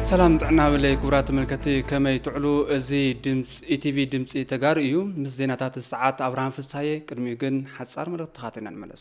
سلام تعنا بلي كبرات ملكتي كما يتعلو زي دمس ETV دمس تجار إيو مس زيناتات الساعات أبراهام في الصحيح كرمي جن حصار مرة تخاطرنا الملس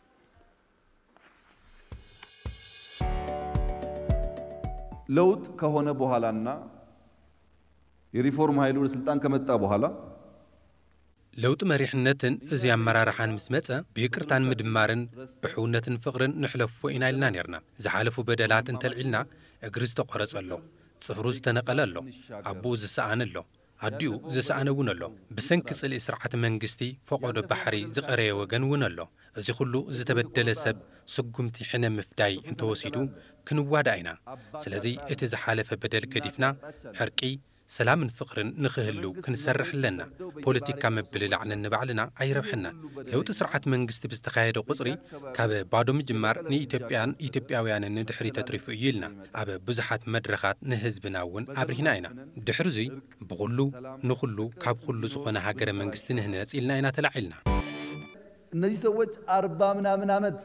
لود كهونا بوهالنا يريفورم هايلو السلطان كمتة بوهالا لوت مريحنتن زي مرارحان مسمتة بيكرتان مدمارن بحونتن فقرن نحلف وإنا لنا نيرنا زحالفو بدلات تلعلنا اجرز تقرص الله صفروز تنقل الله عبوز سعان الله عديو زسعانون الله بسنكس الإسرعة منجستي فقود بحري زقري وجنون الله زي خلو زتبدل سب سقمتي حنا مفداي انتو وسيدو كنواد عينا سلازي اتزحالف بدل كديفنا حركي سلام فقرن نخهلو كنسرح لنا بوليتيكا مبلل عن النبعلنا أي ربحنا لو تسرعت منجست بستخايد قصري كاب بعدو مجمار ني إيتبياويان ندحري تطريف إيلنا أب بزحات مدرخات نهزبنا ون أبرهناينا دحرزي بغلو نخلو كاب خلو سخونا هاجر منجست نهناس إلنا إنا تلعلنا እነዚህ ሰዎች 40 ምናምን አመት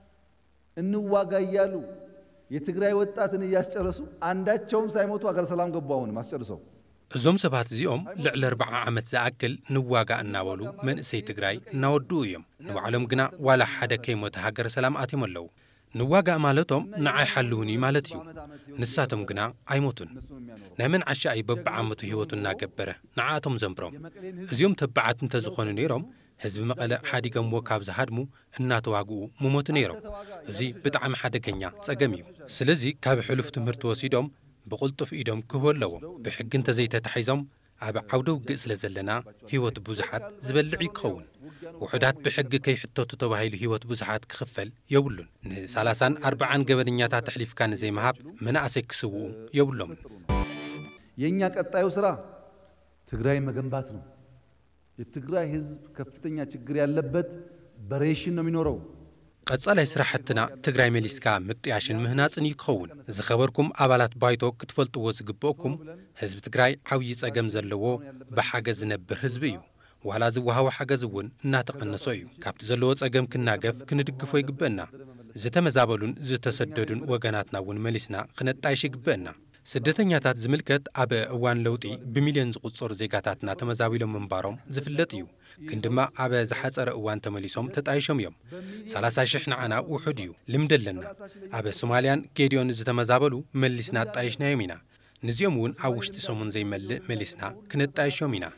እንዋጋያሉ የትግራይ ወጣትን ያስጨርሱ አንዳቸውም ሳይሞቱ አገር ሰላም ገባውን ማስጨርሰው እዞም ሰባት ዚኦም ልዕል 40 ዓመት ዝኣክል ንዋጋ እናበሉ መንእሰይ ትግራይ እናወዱ እዮም ንባዕሎም ግና ዋላ ሓደ ከይሞተ ሃገር ሰላም ኣትዮም ኣለዉ ንዋጋ ማለቶም ንዓይ ሓልውኒ ማለት እዩ ንሳቶም ግና ኣይሞቱን ናይ መንዓሻ ኣይ በብዓመቱ ህይወቱ እናገበረ ንዓቶም ዘንብሮም እዚኦም ተባዓት እንተዝኾኑ ነይሮም ህዝብ መቐለ ሓዲገም ወካብ ዝሃድሙ እናተዋግኡ ሙሞት ነይሮም እዚ ብጣዕሚ ሓደገኛ ጸገም እዩ ስለዚ ካብ ሕሉፍ ትምህርቲ ወሲዶም بقلطف إيدهم كهولو بحق تزيت تحيزهم أبع عودو قسل زلنا هيوت بوزحات زبلعي كون وحدات بحق كي حتى تتوهيل هيوت بوزحات كخفل يولون سالسان 4 قبلنيات تحليف كان زي مهاب من أسك سو يولون ينياك الطايو سرا تقراي مجنباتنا التقراي حزب كفتنيا تقري اللبت بريشن منورو قصة يسرحتنا تجري مليسكا متياشن مهناتن يكون زخبركم أبلات بايتو كتفلت وزقبوكم حزب تجري عويس أجم زلوا بحاجز نبر حزبيو وهلا زوها وحاجزون ناتق النصيو كابت زلوت أجم كنا جف كندقفوا يقبلنا زت مزابلون زت سددون وجناتنا ونملسنا خنت تعيش يقبلنا سدتنياتات زملكت أب وان لوتي بمليون قصور زيجاتنا تمزاويلهم من بارم زفلتيو كندما أب زحصر وان تمليسهم تتعيشهم يوم 30 شحنة أنا وحديو لمدلنا أب الصوماليان كيديون زتمزابلو ملسنا تعيشنا يمينا نزيومون أوشت سومن زي ملسنا كنت تعيشهم يمينا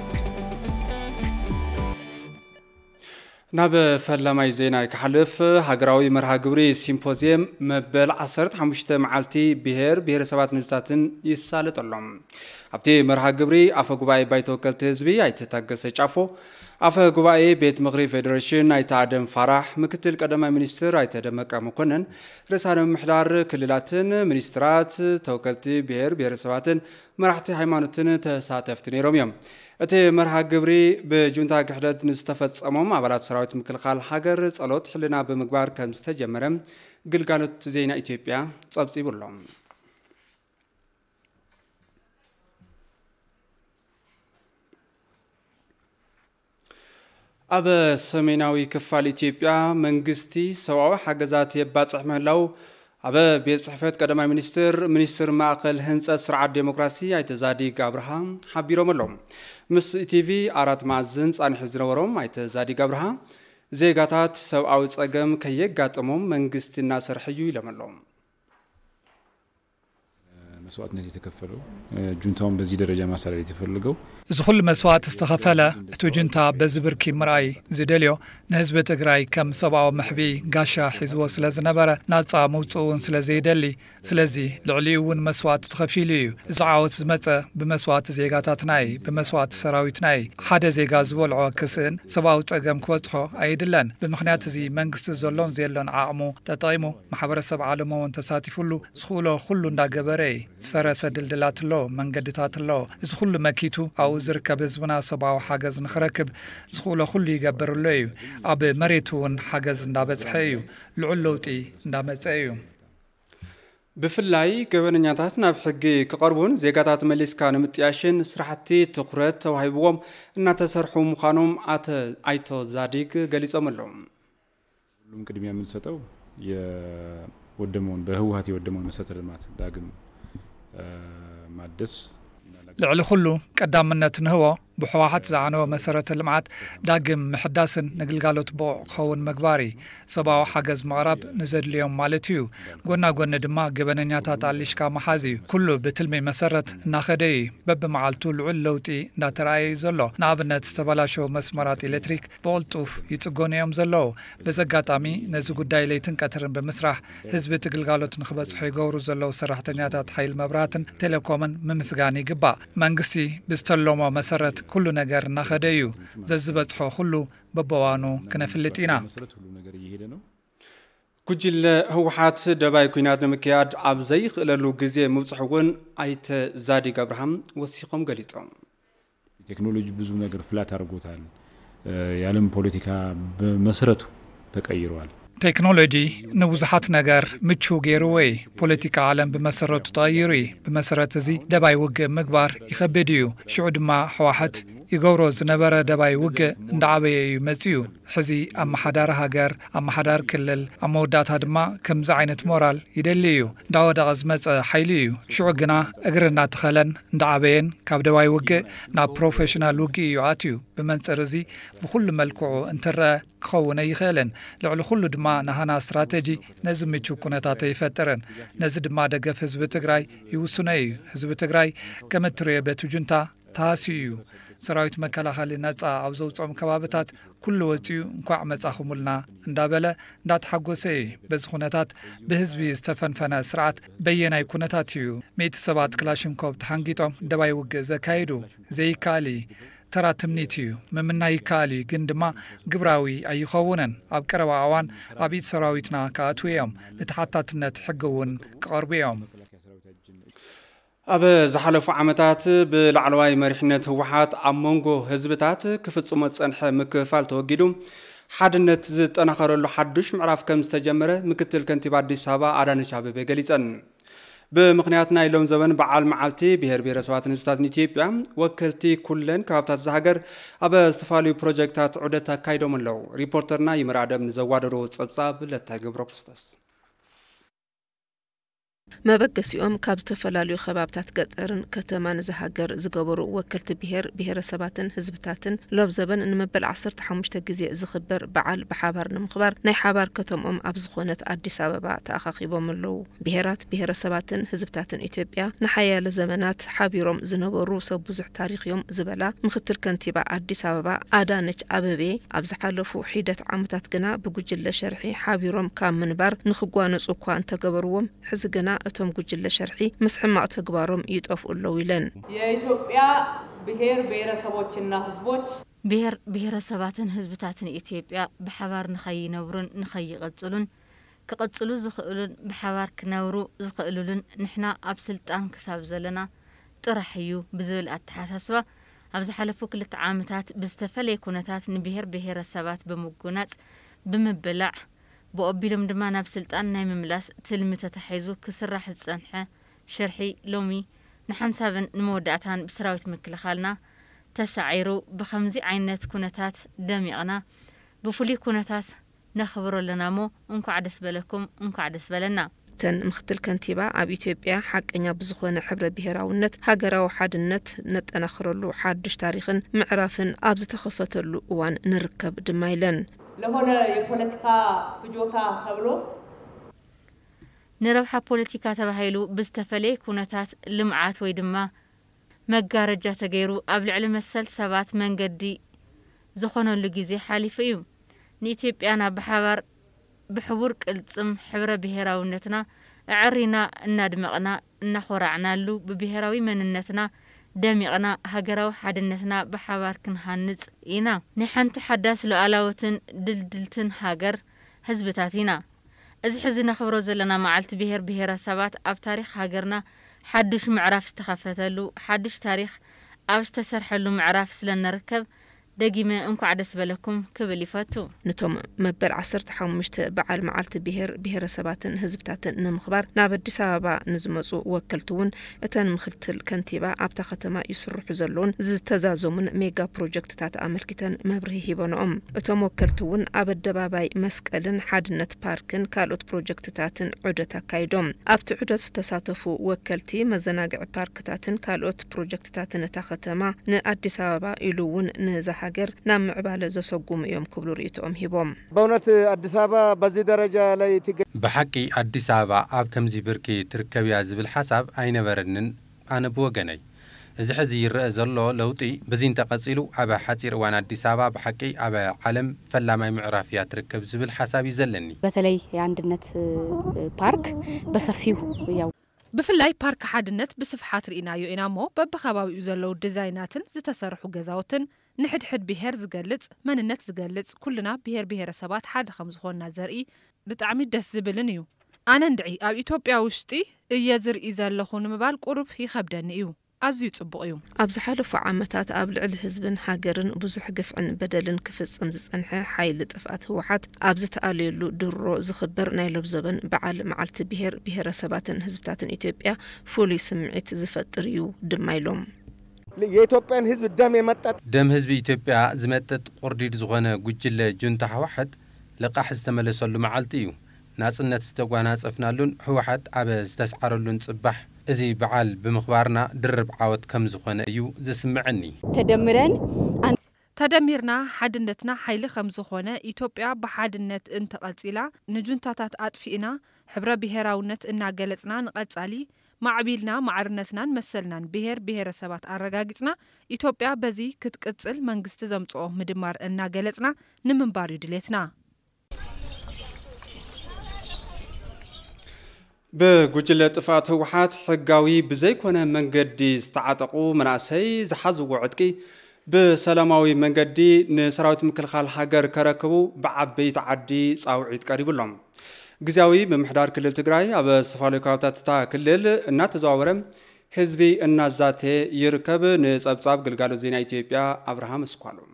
ناب فلما يزينا كحلف هجراوي مرها جبري سيمبوزيوم مبل 15 معلتي بهير سبات نبتاتن يسالت اللهم عبتي مرها جبري أفا قبائي بايتو كالتزبي ايتتاقس يجافو أفا قبائي بيت مغري فيدريشن ايتادم فرح مكتل قدما منستر ايتادم مكونن رسالة محدار كللاتن منسترات توكلتي بهير سباتن مرحتي حيمانتن تساتفتني روميوم أتي مرها جبري بجونتا قحدت نستفدت أمام عبارات سراوت مكلخال حجر صلوت حلنا بمقبار كمستجمرم قلقالت زينا إثيوبيا صبصي بولهم أبا سميناوي كفال إثيوبيا منجستي سواء حجزات يباتح مهلاو أبا بيت صحفات قدما منستر معقل هنس أسرع الديمقراطية ايتزادي قابرها حبيرو ملهم مس ETV أرات معزنس عن حزر ورم ايتزادي قابرها زي قاتات سواء أقام كيك قاتمهم منجستي الناصر حيو لملهم مسوات نتي تكفلوا جونتاون بزي درجة ما صار يتفلقوا زخل مسوات استخفلة تو جونتا بزبركي مراي زدليو نهزب تقراي كم سبعة محبي قاشا حزوة سلازنبرة ناطا موتون سلازيدلي سلازي لعليون مسوات تخفيليو زعاوت زمتا بمسوات زيغاتاتناي بمسوات سراويتناي حدا زيغاز والعو كسن سبعة أقام كوتحو أيدلن بمخنات زي منقست زولون زيلون عامو تطايمو محبر السبع عالمو وانتساتفلو زخولو خلو ندا قبري سفرس دلدلات اللو منقدتات اللو زخول مكيتو أو زركب زبنا سبعة حاجز نخركب زخولو خلو يقبر اللو أب مريتون حاجز ندابت حيو العلوتي ندابت حيو بفلاي قبرنياتاتنا بحقي كقربون زيقاتات مليسكا نمتياشن سرحتي تقرت وهيبوهم إنا تسرحوا مخانهم ايتو زاديق قليس أملهم ممكن يعمل ستو ودمون بهوهاتي ودمون مساتر المات داقم ማደስ ልዕሊ ኩሉ ቀዳምነት ንህቦ ብሕወሓት ዝዓነወ መሰረተ ልምዓት ዳግም ምሕዳስን ንግልጋሎት ብቑዕ ክኸውን መግባሪ ሰብኣዊ ሓገዝ ምቕራብ ንዘድልዮም ማለት እዩ ጎና ጎኒ ድማ ገበነኛታት ኣሊሽካ መሓዚ እዩ ኩሉ ብትልሚ መሰረት እናኸደ እዩ በብመዓልቱ ልዑል ለውጢ እንዳተረኣየ እዩ ዘሎ ንኣብነት ዝተበላሸው መስመራት ኤሌክትሪክ ብቕልጡፍ ይጽጎኑ እዮም ዘለዉ በዚ ኣጋጣሚ ነዚ ጉዳይ ለይትን ቀትርን ብምስራሕ ህዝቢ እቲ ግልጋሎት ንክበጽሑ ይገብሩ ዘለዉ ሰራሕተኛታት ሓይሊ መብራህትን ቴሌኮምን ምምስጋን ይግባእ መንግስቲ ብዝተለሞ መሰረት ኩሉ ነገር እናኸደ እዩ ዘዝበጽሖ ኩሉ በበዋኑ ክነፍልጥ ኢና ጉጅለ ህወሓት ደባይ ኩናት ንምክያድ ኣብ ዘይኽእለሉ ግዜ ምብጽሕ እውን ኣይተ ዛዲግ አብርሃም ወሲኾም ገሊጾም ቴክኖሎጂ ብዙ ነገር ፍላት አድርጎታል የዓለም ፖለቲካ በመሰረቱ ተቀይሯል ቴክኖሎጂ ንብዙሓት ነገር ምቹ ገይሩ ወይ ፖለቲካ ዓለም ብመሰረቱ ተቐይሩ ብመሰረት እዚ ደባይ ውግእ ምግባር ይኸብድ እዩ ሽዑ ድማ ሕወሓት ይገብሮ ዝነበረ ደባይ ውግእ እንዳዓበየ እዩ መጽዩ ሕዚ ኣመሓዳሪ ሃገር ኣመሓዳሪ ክልል ኣብ መወዳእታ ድማ ከምዚ ዓይነት ሞራል ይደሊ እዩ እንዳወደቐ ዝመፀ ሓይሊ እዩ ሽዑ ግና እግሪ እናተኸለን እንዳዓበየን ካብ ደባይ ውግእ ናብ ፕሮፌሽናል ውግእ እዩ ኣትዩ ብመንፅር እዚ ብኩሉ መልክዑ እንትረአ ክኸውን ኣይኽእልን ልዕሊ ኩሉ ድማ ናሃና ስትራቴጂ ነዚ ምቹ ኩነታት ይፈጥርን ነዚ ድማ ደገፍ ህዝቢ ትግራይ ይውስነ እዩ ህዝቢ ትግራይ ከም እትሪኦ በቲ ጁንታ ታሲዩ እዩ ሰራዊት መከላኸሊ ነፃ ኣብ ዘውፅኦም ከባቢታት ኩሉ ወፂኡ እንኳዕ መጻኹሙልና እንዳበለ እንዳተሓጎሰ በዚ ኩነታት ብህዝቢ ዝተፈንፈነ ስርዓት በየናይ ኩነታት እዩ ሚእቲ ሰባት ክላሽንኮቭ ተሓንጊጦም ደባይ ውግእ ዘካይዱ ዘይካሊ ተራ ትምኒት እዩ መምናይ ካሊ ግን ድማ ግብራዊ ኣይኸውነን ኣብ ቀረባ እዋን ኣብ ኢድ ሰራዊትና ካኣትው እዮም ለተሓታትነት ሕግውን ክቐርቡ እዮም ኣብ ዝሓለፉ ዓመታት ብላዕለዋይ መሪሕነት ህወሓት ኣብ መንጎ ህዝብታት ክፍጽሞ ዝጸንሐ ምክፍፋል ተወጊዱ ሓድነት ዝጠናኸረሉ ሓዱሽ ምዕራፍ ከም ዝተጀመረ ምክትል ከንቲባ ኣዲስ አበባ አዳነች አቤቤ ገሊጸን بمخنيات نايلوم زمن بعال معالتي بهر بيرسوات نزوتات نيتيبيا وكلتي كلن كابتات زهاجر أبا استفالي بروجكتات عدتا كايدو من لو ريبورترنا يمرادم نزوادرو تصبصاب لتاقب روبستس ما بقس يوم كابز تفلاليو خبابتات قطرن كتمان زهاجر زقبرو وكلت بهر سباتن هزبتاتن لوب زبن ان مبل 15 جزء زخبر بعل بحبر نمخبر ناي حبر كتم ابزخونت اديس ابابا تاخخيبوم لو بهر سباتن هزبتاتن اثيوبيا نحيا لزمانات حبيروم زنبرو سو بزح تاريخ يوم زبلا مختل كنتيبا اديس ابابا ادانچ اببي ابزحالفو حيدت عامتات جنا بجوجل شرحي حبيروم كام منبر نخغوانص اكو انت جبروم حزغنا أتوم جل شرحي مسحمة تجبارهم يتقف اللويلن. يا إثيوبيا بهر سباتنا حزبوش. بهر سباتن حزبتاتن إثيوبيا بحوار نخي نورن نخي قتلون كقتلوا زخلون بحوار كنورو زخلون نحنا أبسلتان كسب زلنا طرحيو بزول التحسسبة أبز حلفوا كل عامتات بستفلي كونتات بهر سبات بمجونات بمبلع بقبلهم دما نفس التان نايم ملاس تلمته تحيزو كسرح الصنحه شرحي لومي نحن سابن نمودعتان بسراوت مكلخالنا تسعيرو بخمزي عينات كونتات دميقنا بفولي كونتات نخبرو لنامو انكو عدس بلكم انكو عدس بلنا تن مختل كنتيبا اب اثيوبيا حقኛ بزخونه حبر بهراውነት ሃገራዊ ሓድነት ነጠናኽረሉ ሓድሽ ታሪኽን ምዕራፍን ኣብ ዝተኸፈተሉ እዋን ንርከብ ድማይለን لهنا የፖለቲካ ፍጆታ ተብሎ ንረብሓ ፖለቲካ ተባሂሉ ብዝተፈለየ ኩነታት ልምዓት ወይ ድማ መጋረጃ ተገይሩ ኣብ ልዕሊ መሰል ሰባት መንገዲ ዝኾነሉ ግዜ ሓሊፉ እዩ ንኢትዮጵያና ብሓባር بحبور قلصم حبر بهراونتنا عرينا እናድመቕና እናኾራዕናሉ ببهراوي መንነትና ደሚቕና ሃገራዊ ሓድነትና بحبار ክንሃንጽ ኢና ንሓንቲ ሓዳስ ሉዓላዊትን ድልድልትን ሃገር ህዝብታትና እዚ ሕዚ ነኽብሮ ዘለና መዓልቲ ብሄረሰባት ኣብ ታሪኽ ሃገርና ሓድሽ ምዕራፍ ዝተኸፈተሉ ሓድሽ ታሪኽ ኣብ ዝተሰርሐሉ ምዕራፍ ስለነርከብ دقيمة انكو عدس بلكم كبل يفاتو نتوم مبل 15 بعال معالت بهر سباتن هزبتاتن نمخبار ناب أديس أبابا نزمزو وكلتون اتن مخلتل كنتيبا عبتا ختما يسرح زلون زتزازو من ميجا بروجكتات أمريكتن مبرهي هيبانو اتوم وكلتون أبد دباباي مسكالن حادنت باركن كالوت بروجكتاتن عدتا كايدوم أبت عدت تساتفو وكلتي مزناقع باركتاتن كالوت بروجكتاتن تختما ن أديس أبابا إلوون نزح حجر نام عبالة زسقوم يوم كبلو ريتهم هبوم. بونت أديس أبابا بزي درجة لا يتج. بحكي أديس أبابا أب كم زي بركي تركبي عزب الحساب أين بردن أنا بوجني. إذا حزير زلوا لوطي بزين تقصيلو أبا حتير وأنا أديس أبابا بحكي أبا علم فلا ما معرفيات تركب زب الحساب يزلني. بتلاقي عندنا بارك بس فيه يو. بفلاي بارك حادنت بصفحات رئينايو إنامو ببخباوي يزلو ديزايناتن زتسرحو جزاوتن نحد حد بهر زقلت من النت زقلت كلنا بهر سبات حد خمس خونا زرقي بتعميد دس زبلنيو أنا ندعي أب إثيوبيا وشتي يزر إذا لخون مبال قرب هي خبدنيو أزيو تصبقيو أبز حالف عامتات أبل الحزبن حاجرن بزح قفعن بدلن كفز أمزز أنحى حيل تفقات هو حد أبز تقاليلو درو زخبر نايلو زبن بعال معالت بهر سباتن هزبتاتن إثيوبيا فولي سمعت زفتريو دمايلوم የኢትዮጵያን ህዝብ ደም የመጠጥ ደም ህዝብ ኢትዮጵያ ዝመጠጥ ቆርዲድ ዝኾነ ጉጅለ ጁንታ ህወሓት ለቃሕ ዝተመለሰሉ መዓልቲ እዩ ናጽነት ዝተጓናጸፍናሉን ህወሓት አበ ዝተስዓረሉን ጽባሕ እዚ በዓል ብምኽባርና ድርብ ዓወት ከም ዝኾነ እዩ ዝስምዐኒ ተደሚርና ሓድነትና ሓይሊ ከም ዝኾነ ኢትዮጵያ በሓድነት እንተቐጺላ ንጁንታታት አጥፊእና ሕብረ ብሔራውነት እናገለጽና ንቐጻሊ معبيلنا معرنتنا مثلنا بهر سبات الرجاجتنا إثيوبيا بزي كتقتل منجست زمتوه مدمار إننا جلسنا نمنباريو دلتنا. بجلة طفات هوحات حقاوي بزي كنا منجدي استعتقوا مناسي زحزو وعدكي بسلاماوي منجدي نسراوت مكلخال حجر كركبو بعبي تعدي صاوعيد قريب لهم. جزاوي بمحضار كلل تجراي أبى استفالي كابتات تا كلل الناتزاورم حزبي النازاته يركب نصاب قلقالو زينا إثيوبيا أبراهام سكوالو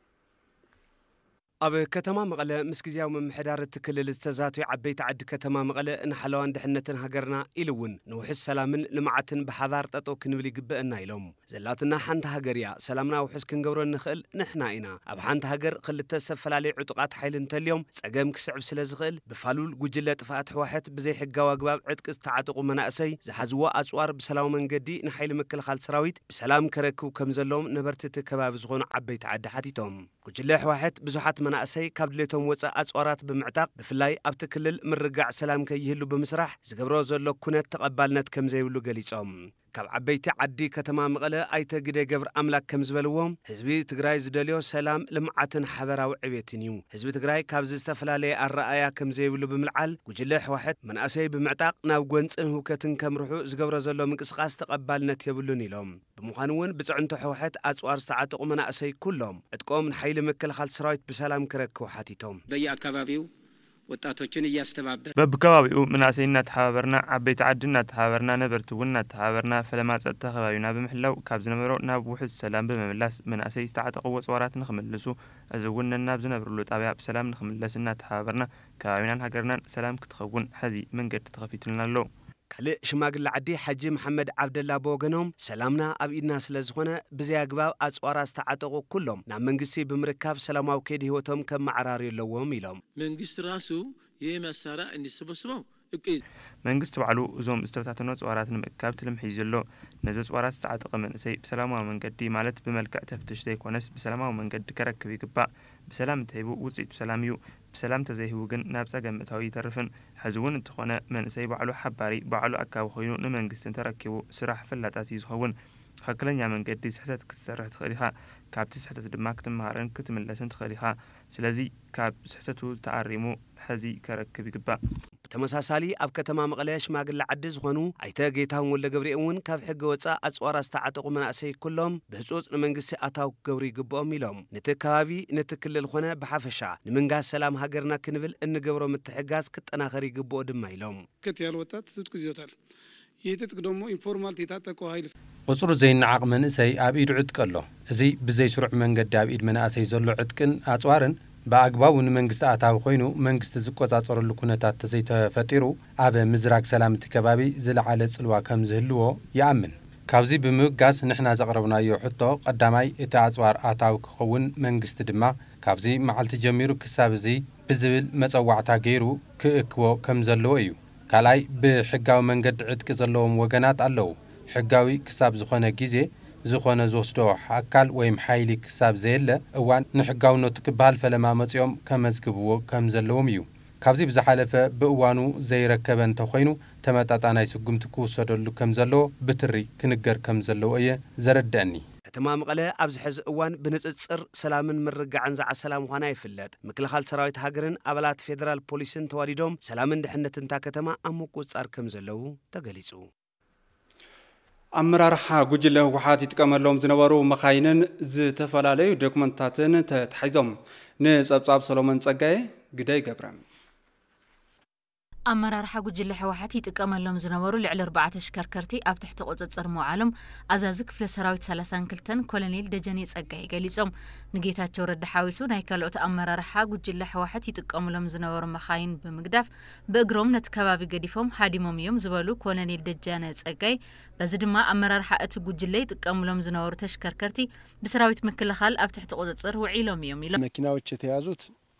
أب كتما مقلة مسكزياو من محدار التكلل استزاتو عبيت عد كتما مقلة نحلوان دحنتن هجرنا إلون نوح السلامن لمعتن بحضار تطو كنبلي قبئنا إلهم زلاتنا حانت هجريا سلامنا وحس كنقورو النخل نحنا إنا أب حانت هجر قلت تسفل علي عطقات حيل انت اليوم ساقام كسعب سلازغل بفالول قجلة فاتح واحد بزي حقا واقباب عدك استعاتقو مناسي زحزوا أسوار بسلام من قدي نحيل مكل خال سراويت بسلام كركو كمزلوم نبرتت كباب زغون عبيت عد حاتيتهم قجلة واحد بزحات مناسي كابدلتهم وصا أسوارات بمعتاق بفلاي أبتكلل من رجع سلام كيهلو بمسرح زقبرو زلو كنت تقبلنت كم زيولو قليصهم كاب عبيتي عدي كتما مقلة أيتا قدي قبر أملاك كم زبلوهم حزبي تقراي زدليو سلام لمعتن حبرا وعبيتنيو حزبي تقراي كاب زستفلالي الرأيا كم زيولو بملعال قجلح واحد من أسي بمعتاق ناو قوانس انهو كتن كم روحو زقبرو زلو منكسقاس تقبلنت يبلوني لهم بمخانون بزعنتو حوحد أسوار استعاتقو من أسي كلهم اتقوم من حيل مكل خال سرايت بسلام كركو حاتيتهم بيا كبابيو وطاتوچن ياستبابر ببكبابيو مناسينا تحابرنا عبيت عدنا تحابرنا نبرتونا تحابرنا فلما تتخباينا بمحلو كابز نمرو ناب وحد سلام بمملاس مناسي استعتقوا صورات نخملسو ازونا ناب زنبرلو طابع بسلام نخملسنا تحابرنا كاوينا هاجرنا سلام كتخون حذي من قد تخفيتلنا لو كله شماغل عدي حجي محمد عبد الله بوغنهم سلامنا ابيدنا سلازخونه بزي اغباب اصوار استعتقوا كلهم نا منغسي بمركاب سلاماو كيد هيوتهم كم معرار يلوهم يلهم منغست راسو يمسارا اني سبسبو منغست وعلو زوم استفتاتنا صورات نمكاب تلمحيزلو نزا صورات استعتق منسي بسلاماو منقدي مالت بملكع تفتش ديكونس بسلاماو منقد كركب يقبا بسلام تهيبو وصيت بسلاميو بسلام تزيهو جن نابسا جمتاوي ترفن حزون انتخونا من سي بعلو حباري بعلو أكاو خوينو نمنجستن تركبو سراح فلاتات يزخون خكلن يا من قدي سحتت كتسرح تخليها كاب تسحتت دماك تمهارن كتملسن تخليها سلازي كاب سحتتو تعريمو حزي كركب يقبا تمساسالي أب كتما مقلاش ما قل عدز خونو عيتا جيتهم ولا جبري أون كاب حق وصا أسوار استعتقوا من أسي كلهم بحسوس نمنجس أتاو جبري جبوا ميلهم نتكابي نتكل الخنا بحفشة نمنجاس سلام هاجرنا كنفل إن جبروا متحجاز كت أنا خري جبوا دم ميلهم كتير الوقت تتكو زيوتال የትጥቅ ደግሞ ኢንፎርማል የታጠቁ ኃይል ቁጽሩ ዘይነዓቅ መንእሰይ ኣብ ኢዱ ዕጥቂ ኣሎ እዚ ብዘይ ስሩዕ መንገዲ ኣብ ኢድ መናእሰይ ዘሎ ዕጥቅን ኣጽዋርን በአግባቡ ንመንግስቲ ኣታዊ ኮይኑ መንግስቲ ዝቆጻጸረሉ ኩነታት ተዘይተፈጢሩ ኣብ ምዝራቅ ሰላም ከባቢ ዝለዓለ ጽልዋ ከም ዝህልዎ ይኣምን ካብዚ ብምጋስ ንሕና ዘቕረብናዮ ሕቶ ቀዳማይ እቲ ኣጽዋር ኣታዊ ክኸውን መንግስቲ ድማ ካብዚ መዓልቲ ጀሚሩ ክሳብ እዚ ብዝብል መጸዋዕታ ገይሩ ክእክቦ ከም ዘለዎ እዩ ካልኣይ ብሕጋዊ መንገዲ ዕጥቂ ዘለዎም ወገናት ኣለዉ ሕጋዊ ክሳብ ዝኾነ ግዜ ዝኾነ ዝወስዶ ኣካል ወይም ሓይሊ ክሳብ ዘየለ እዋን ንሕጋውነቱ ክበሃል ፈለማ መጽኦም ከመዝግብዎ ከም ዘለዎም እዩ ካብዚ ብዝሓለፈ ብእዋኑ ዘይረከበ እንተኾይኑ ተመጣጣናይ ስጉምቲ ክውሰደሉ ከም ዘለዎ ብትሪ ክንገር ከም ዘለዎ እየ ዘረድአኒ ከተማ መቐለ ኣብዚ ሕዚ እዋን ብንጽጽር ሰላምን ምርግዓን ዝዓሰላ ምዃና ይፍለጥ ምክልኻል ሰራዊት ሃገርን ኣባላት ፌደራል ፖሊስን ተዋዲዶም ሰላምን ድሕነትን እታ ከተማ ኣብ ምቁጽጻር ከም ዘለዉ ተገሊጹ ኣመራርሓ ጉጅለ ህወሓት ይጥቀመሎም ዝነበሩ መኻይንን ዝተፈላለዩ ዶክመንታትን ተታሒዞም ንጸብጻብ ሰሎሞን ጸጋዬ ግዳይ ገብረ ኣመራርሓ ጉጅለ ህወሓት ይጥቀመሎም ዝነበሩ ልዕሊ 4 ተሽከርከርቲ ኣብ ትሕቲ ቁጽጽር መዋዕሎም ኣዛዚ ክፍለ ሰራዊት 32 ኮሎኔል ደጀኔ ጸጋዬ ገሊጾም ንጌታቸው ረዳ ሓዊሱ ናይ ካልኦት ኣመራርሓ ጉጅለ ህወሓት ይጥቀመሎም ዝነበሩ መኻይን ብምግዳፍ በእግሮም ነቲ ከባቢ ገዲፎም ሃዲሞም እዮም ዝበሉ ኮሎኔል ደጀኔ ጸጋዬ በዚ ድማ ኣመራርሓ እቲ ጉጅለ ይጥቀመሎም ዝነበሩ ተሽከርከርቲ ብሰራዊት ምክልኻል ኣብ ትሕቲ ቁጽጽር ውዒሎም እዮም ኢሎም መኪናዎች የተያዙት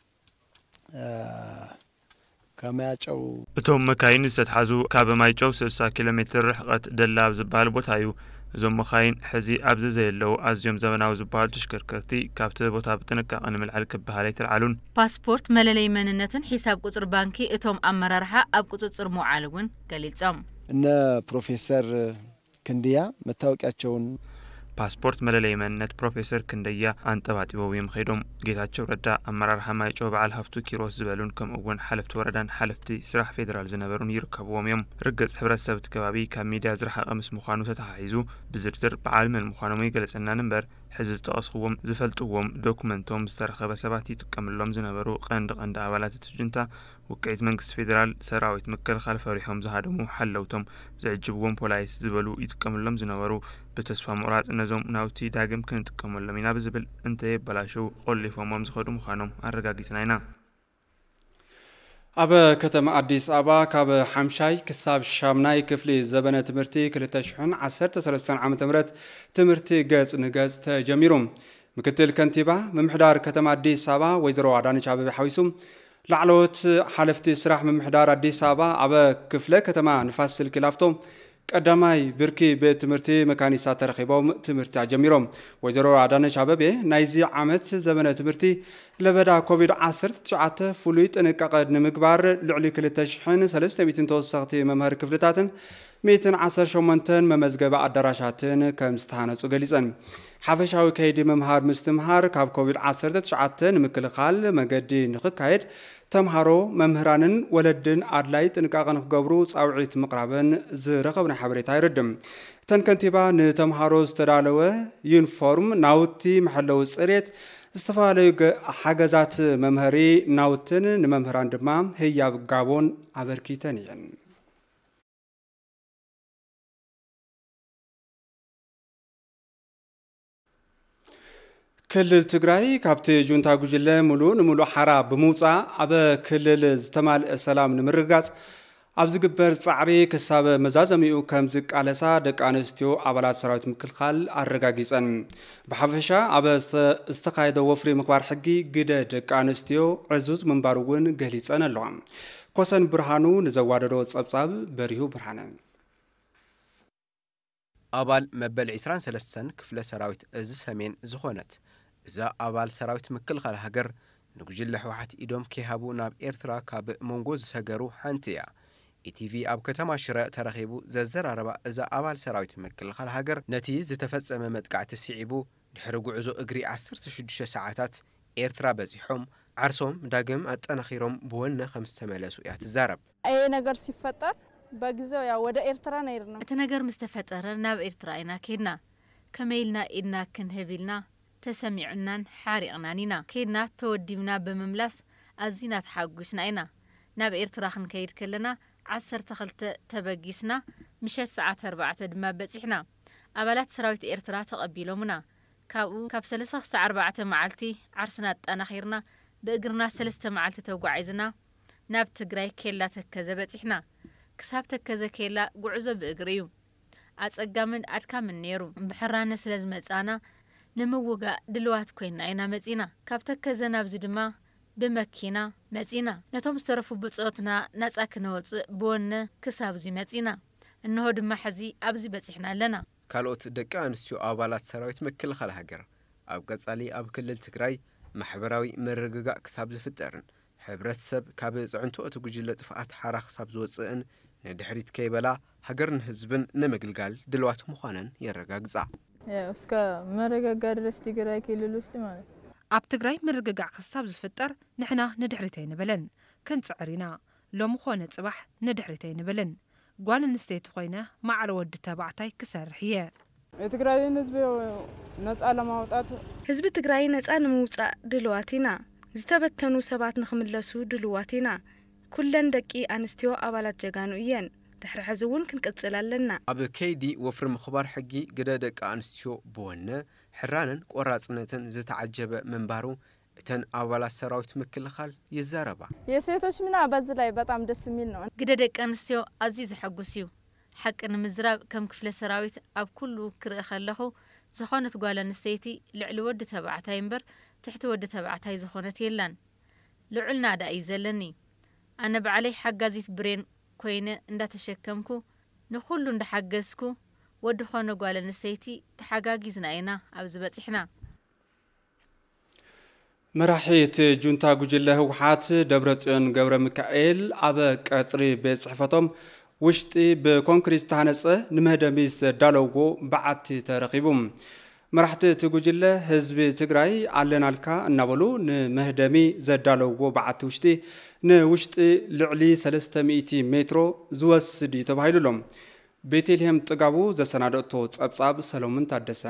ከማያጨው እቶም መካይን ዝተታሓዙ ካብ ማይጨው 60 ኪሎ ሜትር ርሕቀት ደላብ ዝበሃል ቦታ እዩ እዞም መካይን ሕዚ ኣብዚ ዘየለው ኣዝዮም ዘመናዊ ዝበሃሉ ተሽከርከርቲ ካብቲ ቦታ ብጥንቃቐ ንምልዓል ክበሃል ኣይተልዓሉን ፓስፖርት መለለይ መንነትን ሒሳብ ቁጽር ባንኪ እቶም ኣመራርሓ ኣብ ቁጽጽር መውዓል እውን ገሊጾም እነ ፕሮፌሰር ክንድያ መታወቂያቸውን ፓስፖርት መለለይ መንነት ፕሮፌሰር ክንደያ አንጠባጢቦም የምኸዶም ጌታቸው ረዳ አመራር ሐማይጮ በዓል ሀፍቱ ኪሮስ ዝበሉን ከም እውን ሓለፍቲ ወረዳን ሓለፍቲ ስራሕ ፌደራል ዝነበሩን ይርከብዎም እዮም ርግጽ ሕብረተሰብ ከባቢ ካብ ሚድያ ዝረሓቐ ምስ ምዃኑ ተተሓሒዙ ብዝርዝር በዓል መን ምዃኖም ይገለጸና ነበር ሕዚ ዝተቐስኽዎም ዝፈልጥዎም ዶኩመንቶም ዝተረኸበ ሰባት ይጥቀምሎም ዝነበሩ ቀንዲ ኣባላት እቲ ጁንታ ውቅዒት መንግስት ፌደራል ሰራዊት ምክልኻል ፈሪሖም ዝሃደሙ ሓለውቶም ዘዕጅብዎም ፖላይስ ዝበሉ ይጥቀምሎም ዝነበሩ በተስፋ ምቁራጽ ነዞም ናውቲ ዳግም ክንጥቀመሎም ኢና ብዝብል እንተይ በላሽው ቆሊፎሞም ዝኸዱ ምዃኖም አረጋጊጽና ኢና ኣብ ከተማ አዲስ አበባ ካብ ሓምሻይ ክሳብ ሻምናይ ክፍሊ ዘበነ ትምህርቲ 2013 ዓ.ም ትምህርቲ ገጽ ንገጽ ተጀሚሩ ምክትል ከንቲባ ምምሕዳር ከተማ አዲስ አበባ ወይዘሮ አዳነች አቤቤ ሓዊሱ ላዕለዎት ሓለፍቲ ስራሕ ምምሕዳር አዲስ አበባ ኣብ ክፍለ ከተማ ንፋስ ስልኪ ላፍቶ ቀዳማይ ብርኪ ቤት ትምህርቲ መካኒሳ ተረኺቦም ትምህርቲ ጀሚሮም ወይዘሮ አዳነች አቤቤ ናይዚ ዓመት ዘመነ ትምህርቲ ለበዳ ኮቪድ-19 ፍሉይ ጥንቃቐ ንምግባር ልዕሊ 2300 ተወሰኽቲ መምህር ክፍልታትን 118 መመዝገባ ኣዳራሻትን ከም ዝተሃነጹ ገሊጸን ሓፈሻዊ ከይዲ መምሃር ምስትምሃር ካብ ኮቪድ-19 ንምክልኻል መገዲ ንኽካየድ ተምሃሮ መምህራንን ወለድን ኣድላይ ጥንቃቐ ንኽገብሩ ጻውዒት ምቕራብን ዝረኸብና ሓበሬታ ይርድም ተንከንቲባ ንተምሃሮ ዝተዳለወ ዩኒፎርም ናውቲ መሐለዊ ጽሬት ዝተፈላለዩ ሓገዛት መምህሪ ናውትን ንመምህራን ድማ ህያብ ጋቦን ኣበርኪተን እየን ክልል ትግራይ ካብቲ ጁንታ ጉጅለ ሙሉእ ሓራ ብምውፃእ ኣብ ክልል ዝተማልአ ሰላም ንምርጋጽ ኣብ ዝግበር ጻዕሪ ክሳብ መዛዘሚኡ ከም ዝቃለሳ ደቂ ኣንስትዮ ኣባላት ሰራዊት ምክልኻል ኣረጋጊጸን ብሓፈሻ ኣብ ዝተኻየደ ወፍሪ ምኽባር ሕጊ ግደ ደቂ ኣንስትዮ ዕዙዝ ምንባር እውን ገሊጸን ኣለዋ ኮሰን ብርሃኑ ንዘዋደዶ ጸብጻብ በሪሁ ብርሃነ ኣባል መበል 23 ክፍለ ሰራዊት እዚ ሰሜን ዝኾነት እዛ ኣባል ሰራዊት ምክልኻል ሃገር ንጉጅለ ህወሓት ኢዶም ከሃቡ ናብ ኤርትራ ካብ ሞንጎ ዝሰገሩ ሓንቲ እያ ኢቲቪ ኣብ ከተማ ሽረ ተረኺቡ ዘዘራረባ እዛ ኣባል ሰራዊት ምክልኻል ሃገር ነቲ ዝተፈጸመ መጥቃዕቲ ሲዒቡ ድሕሪ ጉዕዞ እግሪ 16 ሰዓታት ኤርትራ በፂሖም ዓርሶም ዳግም አጠናኺሮም ብወነ ከም ዝተመለሱ እያ ትዛረብ አይ ነገር ሲፈጠር በጊዜው ያው ወደ ኤርትራ ነይርና እቲ ነገር ምስተፈጠረ ናብ ኤርትራ ኢና ከድና ከመይልና ኢድና ክንህብልና ተሰሚዕናን ሓሪቕናን ኢና ከድና ተወዲምና ብምምላስ ኣዚና ተሓጒስና ኢና ናብ ኤርትራ ክንከይድ ከለና 12 ተበጊስና مشت ساعة 4 دما بصحنا أبالات سراويت إرترا تقبلومنا كاب 3 ساعة 4 معلتي عرسنا أنا خيرنا بأجرنا 3 معلتي توقعيزنا ناب تجراي كيلا تكذا بصحنا كساب تكذا كيلا قعزة بأجريو أتقامن أركام النيرو بحرانا سلز مزانا نموغا دلوات كوينا اينا مزينا كابتك كزنا بزدما بمكينا مزينا نتوم استرفو بصوتنا ناساك نوص بون كسابزي مزينا انه دما حزي ابزي بصحنا لنا كالوت دقا انستيو ابالات سراويت مكلخال هاجر اب قصالي اب كلل تግራይ ማሕበራዊ መረጋጋእ ክሳብ ዝፍጠርን ሕብረተሰብ ካብ ጽዕንቶ እትጉጅለ ጥፋኣት ሓራ ክሳብ ዝወፅእን ንድሕሪት ከይበላ ሃገርን ህዝብን ንምግልጋል ድልዋት ምዃነን የረጋግጻ እስከ መረጋጋእ ድረስ ትግራይ ክልል ውስጥ ማለት ኣብ ትግራይ መረጋጋእ ክሳብ ዝፍጠር ንሕና ንድሕሪት ኣይንበለን ክንጽዕሪና ሎም ኾነ ጽባሕ ንድሕሪት ኣይንበለን ጓል ኣንስተይቲ ኮይነ ማዕረ ወዲ ተባዕታይ ክሰርሕ እየ የትግራይ ህዝብ ነፃ ለማውጣት ህዝብ ትግራይ ነፃ ንምውፃእ ድልዋቲና ዝተበተኑ ሰባት ንኽምለሱ ድልዋቲና ኩለን ደቂ ኣንስትዮ ኣባላት ጀጋኑ እየን ድሕሪ ሕዚ እውን ክንቅጽል ኣለና ኣብ ከይዲ ወፍሪ ምኽባር ሕጊ ግደ ደቂ ኣንስትዮ ብወነ ሕራንን ቆራጽነትን ዝተዓጀበ መንባሩ እተን አባላት ሰራዊት ምክልኻል ይዛረባ የሴቶች ሚና በዚህ ላይ በጣም ደስ የሚል ነው ግደ ደቂ አንስትዮ አዚዝ ሐጉሲው حقن مزراب كم كفل سراويت أب كله كرء خلخو زخانة قال نستيتي لعل ود تبعتها ينبر تحت ود تبعتها زخانة يلان لعلنا دا يزلني أنا بعلي حجازيت برين كوينة ندا تشكمكو نخلو ندا حجزكو ود خانة قال نستيتي تحجاجي زناينا أبزبت إحنا مراحيت جونتا جوجله وحات دبرتون جبر ميكائيل أبا كاتري بصحفتهم وشتي بكونكريت تهانصه نمهدميس دالوغو بعت ترقيبهم مرحت تجوجله حزب تግራይ علنالካ እናበሉ نمهدمي زدالوغو بعت وشتي لعلي 300 متر زوسد يتبايلሎም ቤተልሔም ጥጋቡ ዘሰናደቶ ጸብጻብ ሰሎሞን ታደሰ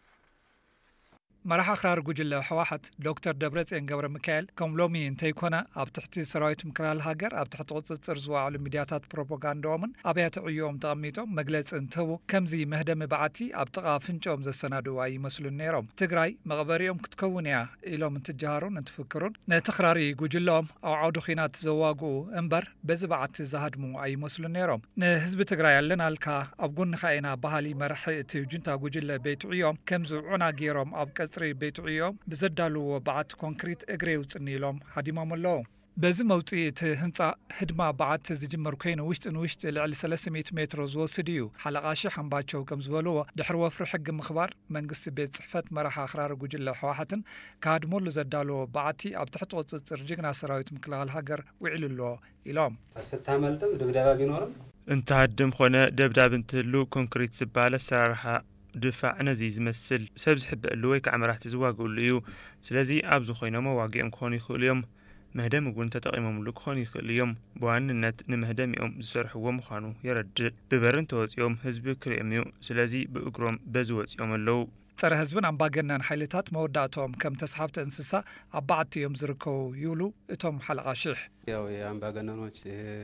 مرح أخرار جوجل حواحت دكتور دبرتين جبر ميكائيل كم لومي انتيكونا أب تحت سرايت مكرال هاجر أب تحت قصة ترزوا على ميدياتات بروباغندا ومن أبيات عيوم تغميتهم مجلس انتو كم زي مهدم بعتي أب تقع فنجوم زي السنادو أي مسؤول النيرم تجراي مغبريهم كتكونيا إلهم انتجارون انتفكرون نتخراري جوجلهم أو عودو خينات زواجو انبر بزبعت زهدمو أي مسؤول النيرم نهزب تجراي لنا الكا أبقون خاينا بهالي مرح تجنتا جوجل بيت عيوم كم زوعنا جيرهم أب بيت عيوم بزدالو بعد كونكريت اجري وصنيلهم حديمام الله بز موطئ هنصا هدما بعد تزجمر كاين وشت لعل 300 متر زوسديو حلقه شحن باچو كم زبلو دحر وفر حق مخبار منغست بيت صحفت مرح اخرار جوجل حواحتن كادمول زدالو بعتي اب تحت وصصر جغنا سراويت مكلال هاجر وعللو الام ستاملتم دبدابا بينورم انت هدم خونه دبداب انتلو كونكريت زباله سرحه دفاع نزيز مسل سبز حب اللويك عمرات زواجو ليو سلازي أبزو خينا مواقعهم خوني خليهم مهدم يقول تتقيمهم لك خوني خليهم بوان النت نمهدم يوم زرح ومخانو يرد ببرن توت يوم حزب كريميو سلازي بأقرم بزوت يوم اللو صار حزبن عم باقنان حيلتات موداتهم كم تسحبت انسسا عبعت يوم زركو يولو اتهم حلقة شح يا عم باقنانوش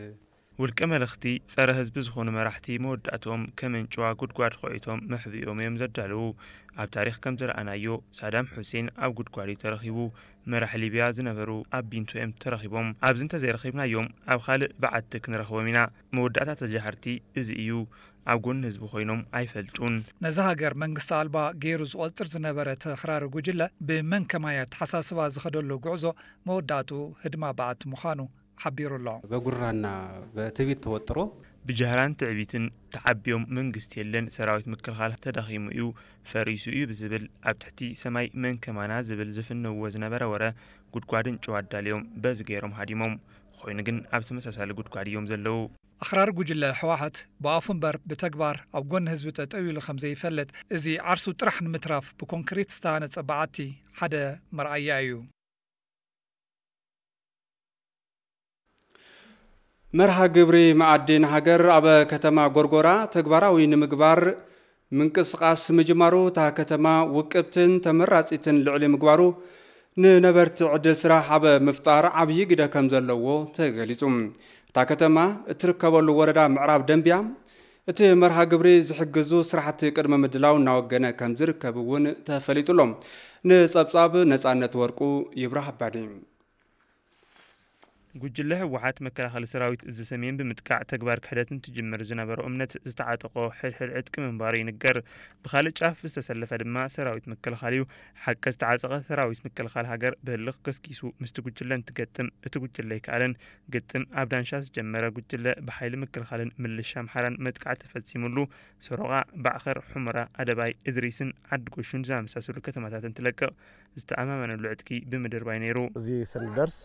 والكمال اختي صار حزب زخون مراحتي موداتهم كمن جوا قدقاد خويتهم محبيهم يمزدلو اب تاريخ كم زرعنايو صدام حسين اب قدقادي ترخيبو مراح ليبيا زنبرو اب بنتو ام ترخيبهم اب زنت زي رخيبنا يوم اب خالق بعدك نرخومينا موداتات الجهرتي ازيو اب قون حزب خوينهم ايفلطون نزهاجر منغست البا غيروز والتر زنبره تخرار جوجله بمن كمايات حساسبا زخدلو غعزو موداتو هدما بعد مخانو حبير الله بقرانا بتبيت توترو بجهران تعبيتن تعبيهم منغست يلن سراويت مكلخال تدخيمو يو فريسو يو بزبل ابتحتي سماي من كمانا زبل زفن وزنبره ورا قدقادن جواد اليوم بز غيرهم هاديمهم خوينغن ابت مساسال قدقاد يوم زلو أخرار جوجل حواحت بافنبر بتكبار أو جون حزب تطويل خمسة يفلت إزي عرسو طرحن متراف بكونكريت ستانة صبعاتي حدا مرأيايو مرحا قبري معدين حجر أبا كتما غورغورا تكبراوي نمقبار منقسقاس مجمارو تا كتما وقبتن تمراتيتن لعلي مقبارو ننبرت عدل سراح أبا مفتار عبي قدا كمزلوو تغليزم تا كتما تركبولو وردا معراب دنبيا እቲ መርሃ ግብሪ ዝሕግዙ ስራሕቲ ቅድመ ምድላው እናወገነ ከም ዝርከብ እውን ተፈሊጡሎም ንጸብጻብ ነጻነት ወርቁ ይብራህ አባዲ ጉጅለ ህወሓት መከላኸሊ ሰራዊት እዚ ሰሜን ብምጥቃዕ ተግባር ክሕደትን ትጅምር ዝነበረ እምነት ዝተዓጠቆ ሕድሕድ ዕጥቂ ምንባሩ ይንገር ብኻልእ ጫፍ ዝተሰለፈ ድማ ሰራዊት መከላኸሊው ሓቀ ዝተዓፀቐ ሰራዊት መከላኸሊ ሃገር ብህልኽ ገስኪሱ ምስቲ ጉጅለ እንትገጥም እቲ ጉጅለ ይከኣለን ግጥም ኣብ ዳንሻ ዝጀመረ ጉጅለ ብሓይሊ መከላኸልን ምልሻ ኣምሓራን መጥቃዕ ተፈጺሙሉ ሰሮቓ ባዕኸር ሑመራ ኣደባይ እድሪስን ዓዲ ጎሹን ዝኣመሳሰሉ ከተማታት እንትለቅቕ ዝተኣማመነሉ ዕጥቂ ብምድር ባይ ነይሩ እዚ ስንደርስ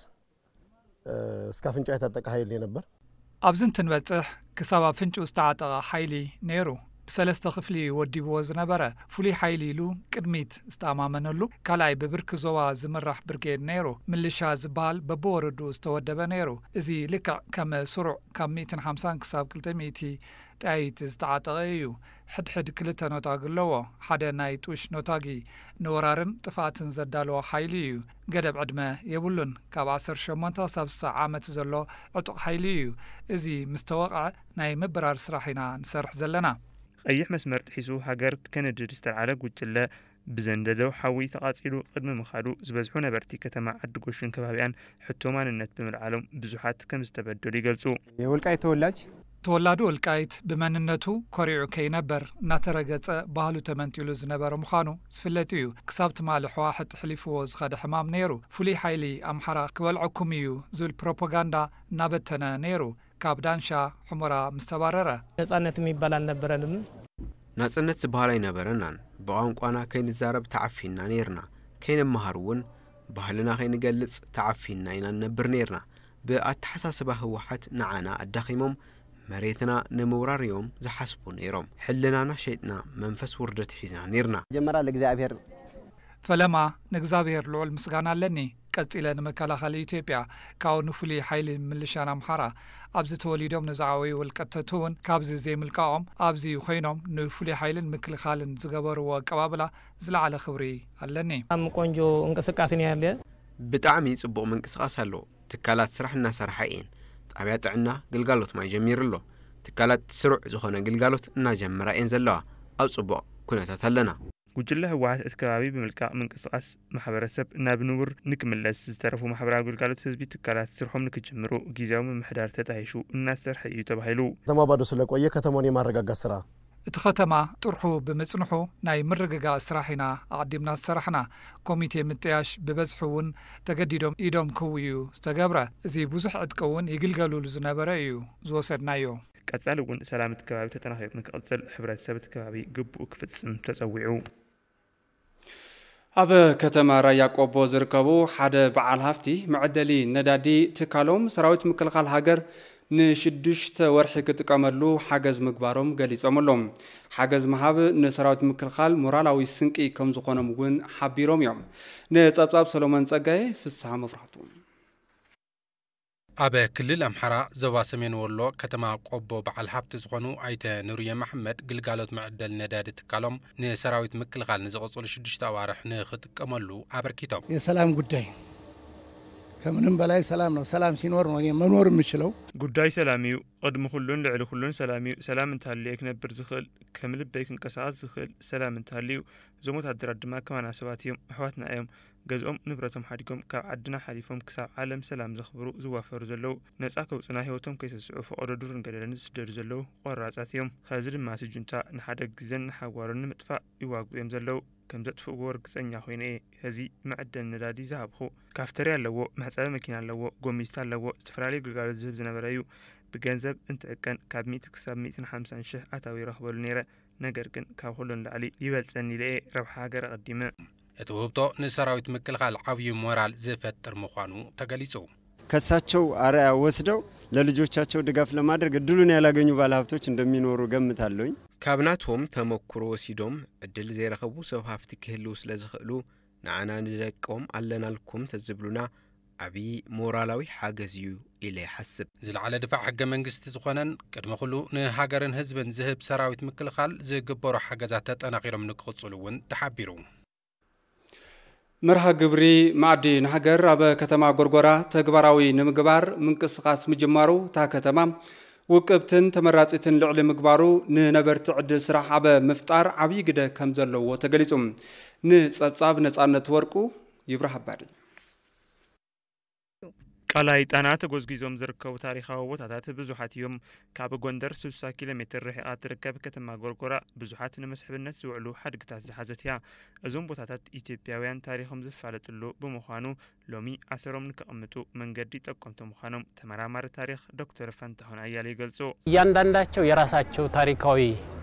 እስከ ፍንጫ የታጠቀ ኃይል ነበር ኣብዝን ትንበጽሕ ክሳብ ፍንጭ ዝተዓጠቀ ኃይሊ ነይሩ ብሰለስተ ክፍሊ ወዲብዎ ዝነበረ ፍሉይ ኃይሊ ኢሉ ቅድሚት ዝተኣማመነሉ ካልኣይ ብብርኪ ዞባ ዝምራሕ ብርጌድ ነይሩ ምልሻ ዝበሃል በብወረዱ ዝተወደበ ነይሩ እዚ ልክዕ ከም ስሩዕ ካብ 150 ክሳብ 200 ጣይት ዝተዓጠቀ እዩ ሕድሕድ ክልተ ኖታግ ኣለዎ ሓደ ናይ ጡሽ ኖታጊ ንወራርን ጥፋትን ዘዳለዎ ኃይሊ እዩ ገደብ ዕድመ የብሉን ካብ 18 ክሳብ 90 ዓመት ዘሎ ዕጡቕ ኃይሊ እዩ እዚ ምስተወቕዐ ናይ ምብራር ስራሕ ኢና ንሰርሕ ዘለና ቀይሕ መስመር ጥሒሱ ሃገር ከነድድ ዝተልዓለ ጉጅለ ብዘንደደው ሓዊ ተቃጺሉ ቅድሚ ምኻዱ ዝበዝሑ ነበርቲ ከተማ ዓዲ ጎሹን ከባቢያን ሕቶ ማንነት ብምልዓሎም ብዙሓት ከም ዝተበደሉ ይገልጹ የወልቃይት ተወላዱ ወልቃይት ብመንነቱ ኮሪዑ ከይነበር እናተረገጸ ባህሉ ተመንጢሉ ዝነበረ ምዃኑ ዝፍለጥ እዩ ክሳብ ትማሊ ሕዋሕት ሕሊፍዎ ዝኸደ ሕማም ነይሩ ፍሉይ ኃይሊ ኣምሓራ ክበልዐኩም እዩ ዝብል ፕሮፓጋንዳ እናበተነ ነይሩ ካብ ዳንሻ ሑመራ ምስተባረረ ነጻነት የሚባል አልነበረንም ነጻነት ዝበሃል አይነበረናን በቋንቋና ከይንዛረብ ተዓፊና ነርና ከይንመሃሩውን ባህልና ከይንገልጽ ተዓፊና ኢና ነበር ነርና በአተሐሳስባ ህወሓት ነዓና አዳኺሞም መሬትና ነመውራሪዮም ዝሐስቡ ነይሮም ሕልናና ሸይጥና መንፈስ ውርደት ሒዝና ነርና ጀመራ ለእግዚአብሔር ፈለማ ንእግዚአብሔር ልዑል ምስጋና ኣለኒ ቀጺለ ንመከላኸሊ ኢትዮጵያ ካብ ንፍሉይ ኃይሊ ምልሻን ኣምሓራ ኣብዚ ተወሊዶም ንዝዓወዩ ውልቀተቱውን ካብዚ ዘይምልቃቖም ኣብዚ ኮይኖም ንፍሉይ ኃይልን ምክልኻልን ዝገበርዎ ኣቀባብላ ዝለዓለ ክብሪ ኣለኒ ኣብ ቆንጆ እንቅስቃሴ ያለ ብጣዕሚ ጽቡቕ ምንቅስቃስ ኣሎ ትካላት ስራሕ እናሰርሓ እየን ጣብያ ጥዕና ግልጋሎት ማይ ጀሚሩሎ ትካላት ስሩዕ ዝኾነ ግልጋሎት እናጀመራ እየን ዘለዋ ኣብ ጽቡቕ ኩነታት ኣለና ጉጅለ ህወሓት እቲ ከባቢ ብምልቃቕ ምንቅስቃስ ማሕበረሰብ ናብ ንቡር ንክምለስ ዝተረፉ ማሕበራዊ ግልጋሎት ህዝቢ ትካላት ስርሖም ንክጅምሩ ጊዜያዊ ምምሕዳር ተጣይሹ እናሰርሐ እዩ ተባሂሉ ከተማ ባዶ ስለቆየ ከተማውን የማረጋጋት ስራ እቲ ከተማ ጥርሑ ብምጽንሑ ናይ ምርግጋእ ስራሒና ኣቐዲምና ዝሰራሕና ኮሚቴ ምጥያሽ ብበዝሒ እውን ተገዲዶም ኢዶም ክውዩ ዝተገብረ እዚ ብዙሕ ዕጥቂ እውን ይግልገሉሉ ዝነበረ እዩ ዝወሰድናዮ ቀጻሊ እውን ሰላም እቲ ከባቢ ተጠናኺሩ ንክቕጽል ሕብረተሰብ እቲ ከባቢ ግቡእ ክፍጽም ተጸዊዑ ኣብ ከተማ ራያ ቆቦ ዝርከቡ ሓደ በዓል ሃፍቲ መዕደሊ ነዳዲ ትካሎም ሰራዊት ምክልኻል ሃገር ንሽዱሽተ ወርሒ ክጥቀመሉ ሓገዝ ምግባሮም ገሊጾምሎም ሓገዝ መሃብ ንሰራዊት ምክልኻል ሞራላዊ ስንቂ ከም ዝኾኖም እውን ሓቢሮም እዮም ንጸብጻብ ሰሎሞን ጸጋዬ ፍስሐ መፍራቱ ኣብ ክልል ኣምሓራ ዞባ ሰሜን ወሎ ከተማ ቆቦ በዓል ሃብቲ ዝኾኑ ኣይተ ንሩየ መሐመድ ግልጋሎት መዕደል ነዳዲ ትካሎም ንሰራዊት ምክልኻል ንዝቕጽሉ 6 ኣዋርሕ ንኽጥቀመሉ ኣበርኪቶም የሰላም ጉዳይ ከምንም በላይ ሰላም ነው ሰላም ሲኖር ነው መኖር የምችለው ጉዳይ ሰላም እዩ ቅድሚ ኩሉን ልዕሊ ኩሉን ሰላም እዩ ሰላም እንታልየ ክነብር ዝኽእል ከም ልበይ ክንቀሳቐስ ዝኽእል ሰላም እንታልዩ እዞም ወታደራት ድማ ከማና ሰባት እዮም ኣሕዋትና እዮም ገዝኦም ንብረቶም ሓዲጎም ካብ ዓድና ሓሊፎም ክሳብ ዓለም ሰላም ዘኽብሩ ዝዋፈሩ ዘለው ነፃ ከውፅና ህይወቶም ከይሰስዑ ፈቆዶ ዱርን ገደለን ዝስደዱ ዘለው ቆራጻት እዮም ከዚ ድማ ስጁንታ ንሓደ ግዜን ንሓጓሮን ንምጥፋእ ይዋግኡ እዮም ዘለው ከም ዘጥፍእዎ ርግፀኛ ኮይነ ህዚ መዕደል ነዳዲ ዝሃብኹ ካፍተርያ ኣለዎ መሕፀቢ መኪና ኣለዎ ጎሚስታ ኣለዎ ዝተፈላለዩ ግልጋሎት ዝህብ ዝነበረ እዩ ብገንዘብ እንትዕቀን ካብ 100 ክሳብ 150 ሺህ ኣታዊ ይረኽበሉ ነይረ ነገር ግን ካብ ሁሉን ላዕሊ ይበልፀኒ ኢለ ረብሓ ሃገር ቀዲመ እቲ ውህብቶ ንሰራዊት ምክልኻል ዓብዪ ሞራል ዝፈጥር ምዃኑ ተገሊጹ ከሳቸው አርአያ ወስደው ለልጆቻቸው ድጋፍ ለማድረግ እድሉን ያላገኙ ባለሀብቶች እንደሚኖሩ ገምታለሁኝ ካብናቶም ተመክሮ ወሲዶም እድል ዘይረኸቡ ሰብ ሃፍቲ ክህልው ስለዝኽእሉ ንዓና ንደቆም ኣለናልኩም ተዝብሉና ዓብዪ ሞራላዊ ሓገዝ እዩ ኢለ ይሓስብ ዝለዓለ ድፋዕ ሕገ መንግስቲ ዝኾነን ቅድሚ ኩሉ ንሃገርን ህዝብን ዝህብ ሰራዊት ምክልኻል ዝግበሩ ሓገዛት ተጠናኺሮም ንክቕጽሉ እውን ተሓቢሩ መርሃ ግብሪ ማዕዲ ንሃገር ኣብ ከተማ ጎርጎራ ተግባራዊ ንምግባር ምንቅስቃስ ምጅማሩ ታ ከተማ ውቅብትን ተመራጺትን ልዕሊ ምግባሩ ንነበርቲ ዕድል ስራሕ ዓበ ምፍጣር ዓብይ ግደ ከም ዘለዎ ተገሊጹ ንጸብጻብ ነጻነት ወርቁ ይብራህ አባዲ ቃላይ ጣና ተጎዝጊዞም ዝርከቡ ታሪኻዊ ቦታታት ብዙሓት እዮም ካብ ጎንደር 60 ኪሎ ሜትር ርሕቃ ትርከብ ከተማ ጎርጎራ ብዙሓት ንመስሕብነት ዝውዕሉ ሓድግታት ዝሓዘት እያ እዞም ቦታታት ኢትዮጵያውያን ታሪኾም ዝፋለጥሉ ብምዃኑ ሎሚ ኣሰሮም ንከቐምጡ መንገዲ ጠቆምቲ ምዃኖም ተመራማሪ ታሪክ ዶክተር ፋንታሁን አያሌ ይገልጹ እያንዳንዳቸው የራሳቸው ታሪካዊ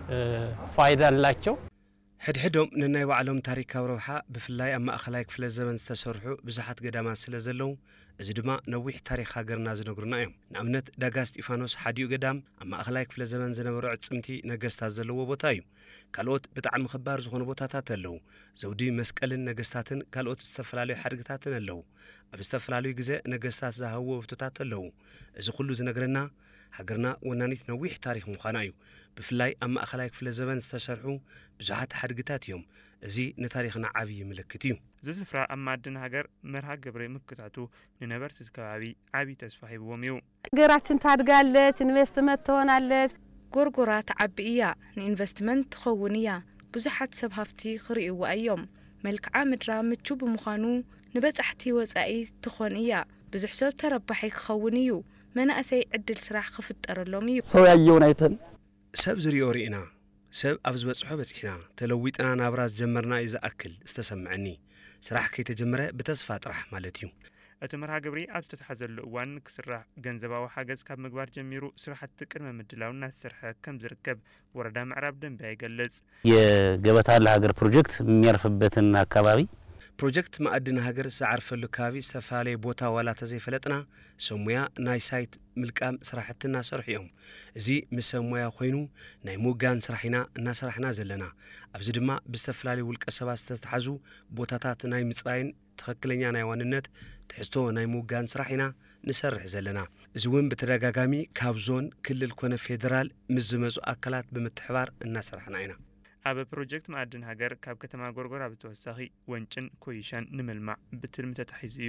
ፋይዳ አላቸው ሕድሕዶም ንናይ ባዕሎም ታሪካዊ ረብሓ ብፍላይ ኣብ ማእኸላይ ክፍለ ዘመን ዝተሰርሑ ብዙሓት ገዳማት ስለ ዘለዉ እዚ ድማ ነዊሕ ታሪክ ሃገርና ዝነግሩና እዮም ንኣብነት ዳጋ እስጢፋኖስ ሓዲኡ ገዳም ኣብ ማእኸላይ ክፍለ ዘመን ዝነበሩ ዕጽምቲ ነገስታት ዘለዎ ቦታ እዩ ካልኦት ብጣዕሚ ክባር ዝኾኑ ቦታታት ኣለዉ ዘውዲ መስቀልን ነገስታትን ካልኦት ዝተፈላለዩ ሓድግታትን ኣለዉ ኣብ ዝተፈላለዩ ግዜ ነገስታት ዝሃብዎ ውህብቶታት ኣለዉ እዚ ኩሉ ዝነግረና ሃገርና ወናኒት ነዊሕ ታሪክ ምዃና እዩ ብፍላይ ኣብ ማእኸላይ ክፍለ ዘመን ዝተሰርሑ ብዙሓት ሓድግታት እዮም እዚ ንታሪክና ዓብይ ምልክት እዩ እዚ ስፍራ ኣብ ማዕድን ሃገር መርሃ ግብሪ ምክታቱ ንነበርቲ ከባቢ ዓብይ ተስፋ ሂብዎም እዩ ሃገራችን ታድጋለች ኢንቨስትመንት ትሆናለች ጎርጎራ ተዓቢ እያ ንኢንቨስትመንት ትኸውን እያ ብዙሓት ሰብ ሃፍቲ ክርእይዋ እዮም መልክዓ ምድራ ምቹ ብምዃኑ ንበጻሕቲ ወጻኢ ትኾን እያ ብዙሕ ሰብ ተረባሒ ክኸውን እዩ መናእሰይ ዕድል ስራሕ ክፍጠረሎም እዩ ሰው ያየውን አይተን ሰብ ዝሪኦ ርኢና ሰብ ኣብ ዝበጽሖ በጽሒና ተለዊጥና ናብራ ዝጀመርና እዩ ዝኣክል ዝተሰምዐኒ ስራሕ ከይተጀመረ ብተስፋ ጥራሕ ማለት እዩ እቲ መርሃ ግብሪ ኣብ ዝተተሓዘሉ እዋን ክስራሕ ገንዘባዊ ሓገዝ ካብ ምግባር ጀሚሩ ስራሕቲ ቅድመ ምድላው እናተሰርሐ ከም ዝርከብ ወረዳ ምዕራብ ደንበያ ይገልጽ የገበታ ለሀገር ፕሮጀክት የሚያርፍበትን አካባቢ ፕሮጀክት ማዕድን ሃገር ዝዓርፈሉ ከባቢ ዝተፈላለዩ ቦታ ዋላ ተዘይፈለጥና ሰሙያ ናይ ሳይት ምልቃም ስራሕትና ሰርሑ እዮም እዚ ምስ ሰሙያ ኮይኑ ናይ ሙጋን ስራሕና እናሰራሕና ዘለና ኣብዚ ድማ ብዝተፈላለዩ ውልቀ ሰባት ዝተተሓዙ ቦታታት ናይ ምጽራይን ትክክለኛ ናይ ዋንነት ትሕዝቶ ናይ ሙጋን ስራሕና ንሰርሕ ዘለና እዚ እውን ብተደጋጋሚ ካብ ዞን ክልል ኮነ ፌደራል ምስ ዝመጹ ኣካላት ብምትሕባር እናሰራሕና ኢና ኣብ ፕሮጀክት ማዕድን ሃገር ካብ ከተማ ጎርጎራ ብተወሳኺ ወንጭን ኮይሻን ንምልማዕ ብትልሚ ተታሒዙ እዩ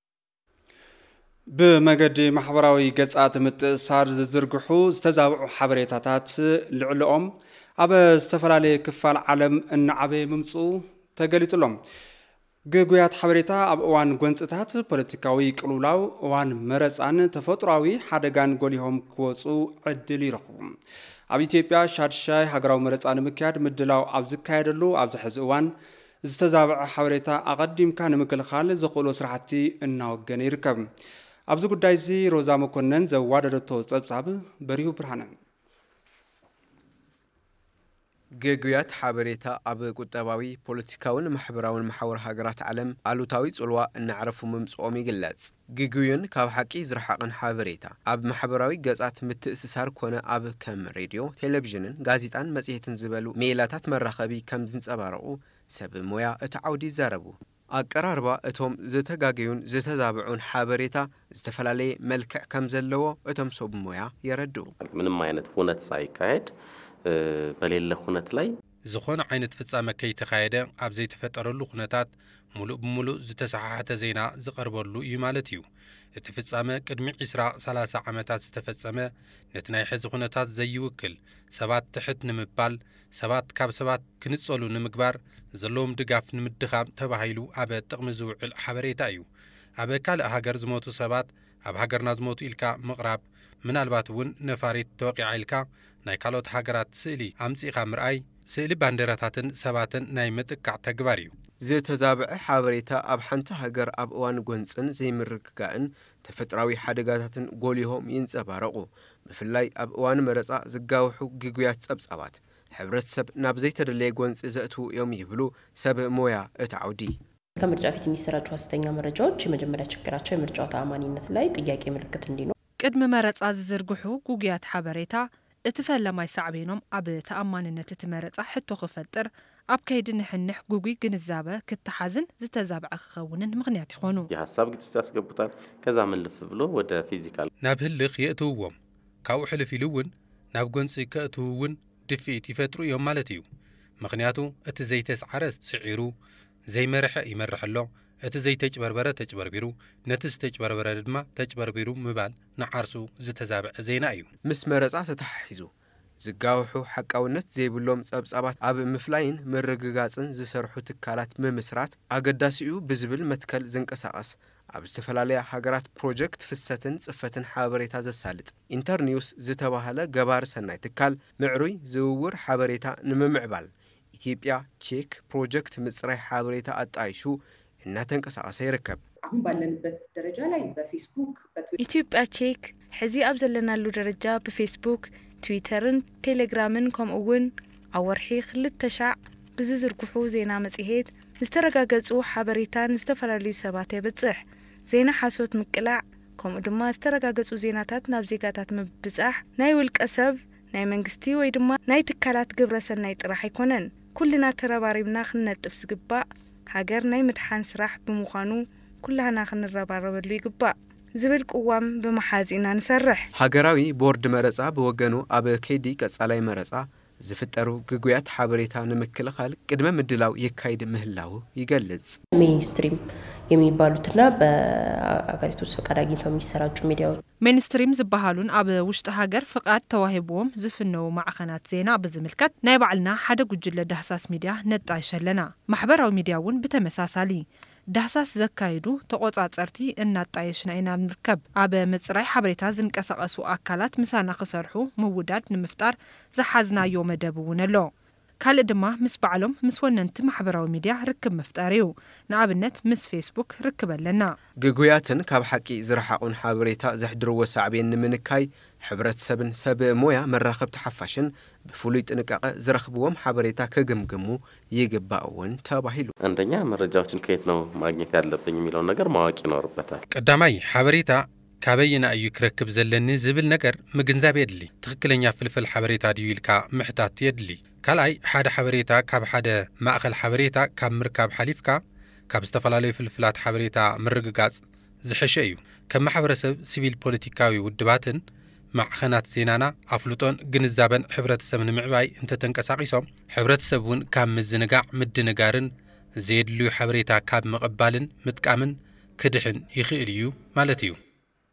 ብመገዲ ማሕበራዊ ገጻት ምትእሳር ዝዝርግሑ ዝተዛብዑ ሓበሬታታት ልዕልኦም ኣብ ዝተፈላለየ ክፋል ዓለም እናዓበየ ምምጽኡ ተገሊጹሎም ግጉያት ሓበሬታ ኣብ እዋን ጎንጽታት ፖለቲካዊ ቅልውላው እዋን መረጻን ተፈጥሯዊ ሓደጋን ጎሊሆም ክወጹ ዕድል ይረኽቡ ኣብ ኢትዮጵያ ሻድሻይ ሃገራዊ መረጻ ንምክያድ ምድላው ኣብ ዝካየደሉ ኣብዚ ሕዚ እዋን ዝተዛብዐ ሓበሬታ ኣቐዲምካ ንምክልኻል ዘኽእሎ ስራሕቲ እናወገነ ይርከብ ኣብዚ ጉዳይ እዚ ሮዛ መኮነን ዘዋደደቶ ጸብጻብ በሪሁ ብርሃነ ግጉያት ሓበሬታ ኣብ ቁጠባዊ ፖለቲካውን ማሕበራውን ማሕወር ሃገራት ዓለም ኣሉታዊ ጽልዋ እናዕረፉ ምምጽኦም ይግለጽ ግጉዩን ካብ ሓቂ ዝረሓቕን ሓበሬታ ኣብ ማሕበራዊ ገጻት ምትእስሳር ኮነ ኣብ ከም ሬድዮ ቴሌቪዥንን ጋዜጣን መጽሔትን ዝበሉ ሜላታት መራኸቢ ከም ዝንጸባረቑ ሰብ ሞያ እቲ ዓውዲ ይዛረቡ ኣቀራርባ እቶም ዝተጋገዩን ዝተዛብዑን ሓበሬታ ዝተፈላለየ መልክዕ ከም ዘለዎ እቶም ሰብ ሞያ የረድኡ ምንም ዓይነት ሁነት ሳይካየድ በሌለ ሁነት ላይ ዝኾነ ዓይነት ፍጻመ ከይተኻየደ ኣብ ዘይተፈጠረሉ ኩነታት ሙሉእ ብሙሉእ ዝተሰሓሓተ ዜና ዝቐርበሉ እዩ ማለት እዩ እቲ ፍጻመ ቅድሚ 20-30 ዓመታት ዝተፈጸመ ነቲ ናይ ሕዚ ኩነታት ዘይውክል ሰባት ትሕት ንምባል ሰባት ካብ ሰባት ክንጸሉ ንምግባር ዘለዎም ድጋፍ ንምድኻም ተባሂሉ ኣብ ጥቕሚ ዝውዕል ሓበሬታ እዩ ኣብ ካልእ ሃገር ዝሞቱ ሰባት ኣብ ሃገርና ዝሞቱ ኢልካ ምቕራብ ምናልባት እውን ነፋሪት ተወቂዓ ኢልካ ናይ ካልኦት ሃገራት ስእሊ ኣምጺኻ ምርኣይ ስእሊ ባንዴራታትን ሰባትን ናይ ምጥቃዕ ተግባር እዩ ዝተዛብዐ ሓበሬታ ኣብ ሓንቲ ሃገር ኣብ እዋን ጎንጽን ዘይምርግጋእን ተፈጥራዊ ሓደጋታትን ጎሊሆም ይንጸባረቑ ብፍላይ ኣብ እዋን መረጻ ዝጋውሑ ግጉያት ጸብጻባት ሕብረተሰብ ናብ ዘይተደለየ ጎንጽ ዘእትዉ እዮም ይብሉ ሰብ ሞያ እቲ ዓውዲ ከምርጫ ፊት የሚሰራጩ ሐሰተኛ መረጃዎች የመጀመሪያ ችግራቸው የምርጫው ተአማኒነት ላይ ጥያቄ ምልክት እንዲኖር ቅድመ መረጻ ዝዝርግሑ ጉግያት ሓበሬታ እትፈለማይ ሳዕቤኖም ኣብ ተአማንነት እትመረጻ ሕቶ ክፈጥር ኣብ ከይዲ ንሕንሕ ጉጉይ ግንዛበ ክትሓዝን ዝተዛብዐ ክኸውንን ምኽንያት ይኾኑ የሐሳብ ግጭት ውስጥ ያስገቡታል ከዛ መልፍ ብሎ ወደ ፊዚካል ናብ ህልኽ የእትውዎም ካብኡ ሕልፍ ኢሉ እውን ናብ ጎንፂ ከእትውን ድፊት ይፈጥሩ እዮም ማለት እዩ ምኽንያቱ እቲ ዘይተስዓረ ስዒሩ ዘይመርሐ ይመርሕ ኣሎ እቲ ዘይተጭበርበረ ተጭበርቢሩ ነቲ ዝተጭበርበረ ድማ ተጭበርቢሩ ምባል ንዓርሱ ዝተዛብዐ ዜና እዩ ምስ መረጻ ተተሓሒዙ ዝጋውሑ ሓቃውነት ዘይብሎም ጸብጻባት ኣብ ምፍላይን ምርግጋጽን ዝሰርሑ ትካላት ምምስራት ኣገዳሲኡ ብዝብል መትከል ዝንቀሳቐስ ኣብ ዝተፈላለያ ሃገራት ፕሮጀክት ፍሰትን ጽፈትን ሓበሬታ ዘሳልጥ ኢንተርኒውስ ዝተባሃለ ገባር ሰናይ ትካል ምዕሩይ ዝውውር ሓበሬታ ንምምዕባል ኢትዮጵያ ቼክ ፕሮጀክት ምጽራይ ሓበሬታ አጣይሹ እናተንቀሳቀሰ ይርከብ አሁን ባለንበት ደረጃ ላይ በፌስቡክ ኢትዮጵያ ቼክ ሕዚ ኣብ ዘለናሉ ደረጃ በፌስቡክ ትዊተርን ቴሌግራምን ከምኡውን ኣወርሒ 2000 ብዝዝርግሑ ዜና መጽሔት ዝተረጋገጹ ሓበሬታን ዝተፈላለዩ ሰባት የበጽሕ ዜና ሓሶት ምቅላዕ ከምኡ ድማ ዝተረጋገጹ ዜናታት ናብ ዜጋታት ምብጻሕ ናይ ውልቀ ሰብ ናይ መንግስቲ ወይ ድማ ናይ ትካላት ግብረሰናይ ጥራሕ ኣይኮነን ኩልና ተረባሪብና ክንነጥፍ ዝግባእ ሃገር ናይ ምድሓን ስራሕ ብምዃኑ ኩላህና ክንረባረበሉ ይግባእ ዝብል ቅዋም በመሓዚና ንሰርሕ ሃገራዊ ቦርድ መረጻ በወገኑ ኣብ ከይዲ ቀጻላይ መረጻ ዝፍጠሩ ግጉያት ሓበሬታ ንምክልኻል ቅድመ ምድላው የካይድ ምህላው ይገልጽ ሜይንስትሪም የሚባሉትና በአገሪቱ ውስጥ ፈቃድ አግኝተው የሚሰራጩ ሚዲያዎች ሜይንስትሪም ዝበሃሉን ኣብ ውሽጢ ሃገር ፍቃድ ተዋሂቦም ዝፍነው ማዕኸናት ዜና ብዝምልከት ናይ ባዕልና ሓደ ጉጅለ ዳህሳስ ሚድያ ነጣይሸለና ማሕበራዊ ሚድያውን ብተመሳሳሊ ዳህሳስ ዘካይዱ ተቆጻጸርቲ እናጣየሽና ኢና ንርከብ ኣብ ምጽራይ ሓበሬታ ዝንቀሳቀሱ አካላት ምሳና ክሰርሑ ምውዳድ ንምፍጣር ዝሓዝናዮ መደብ እውን ኣሎ ካልእ ድማ ምስ ባዕሎም ምስ ወነንቲ ማሕበራዊ ሚድያ ርክብ መፍጣሪው ንኣብነት ምስ ፌስቡክ ርክብ ኣለና ግጉያትን ካብ ሓቂ ዝረሓቁን ሓበሬታ ዘሕድርዎ ሳዕቤን ንምንካይ ሕብረተሰብን ሰብ ሞያ መራኸብቲ ሓፋሽን ብፍሉይ ጥንቃቐ ዝረኽብዎም ሓበሬታ ከገምግሙ ይግባእውን ተባሂሉ አንደኛ መረጃዎችን ከየት ነው ማግኘት ያለብኝ የሚለው ነገር ማወቅ ይኖርበታል ቀዳማይ ሓበሬታ ካበይና እዩ ክረክብ ዘለኒ ዝብል ነገር ምግንዛብ የድሊ ትክክለኛ ፍልፍል ሓበሬታ ድዩልካ ምሕታት የድሊ ካልኣይ ሓደ ሓበሬታ ካብ ሓደ ማእኸል ሓበሬታ ካብ ምርካብ ሓሊፍካ ካብ ዝተፈላለዩ ፍልፍላት ሓበሬታ ምርግጋጽ ዝሕሸ እዩ ከም ማሕበረሰብ ሲቪል ፖለቲካዊ ውድባትን ማዕኸናት ዜናና ኣፍሉጦን ግንዛበን ሕብረተሰብ ንምዕባይ እንተተንቀሳቂሶም ሕብረተሰብ እውን ካብ ምዝንጋዕ ምድንጋርን ዘየድልዩ ሓበሬታ ካብ ምቕባልን ምጥቃምን ክድሕን ይኽእል እዩ ማለት እዩ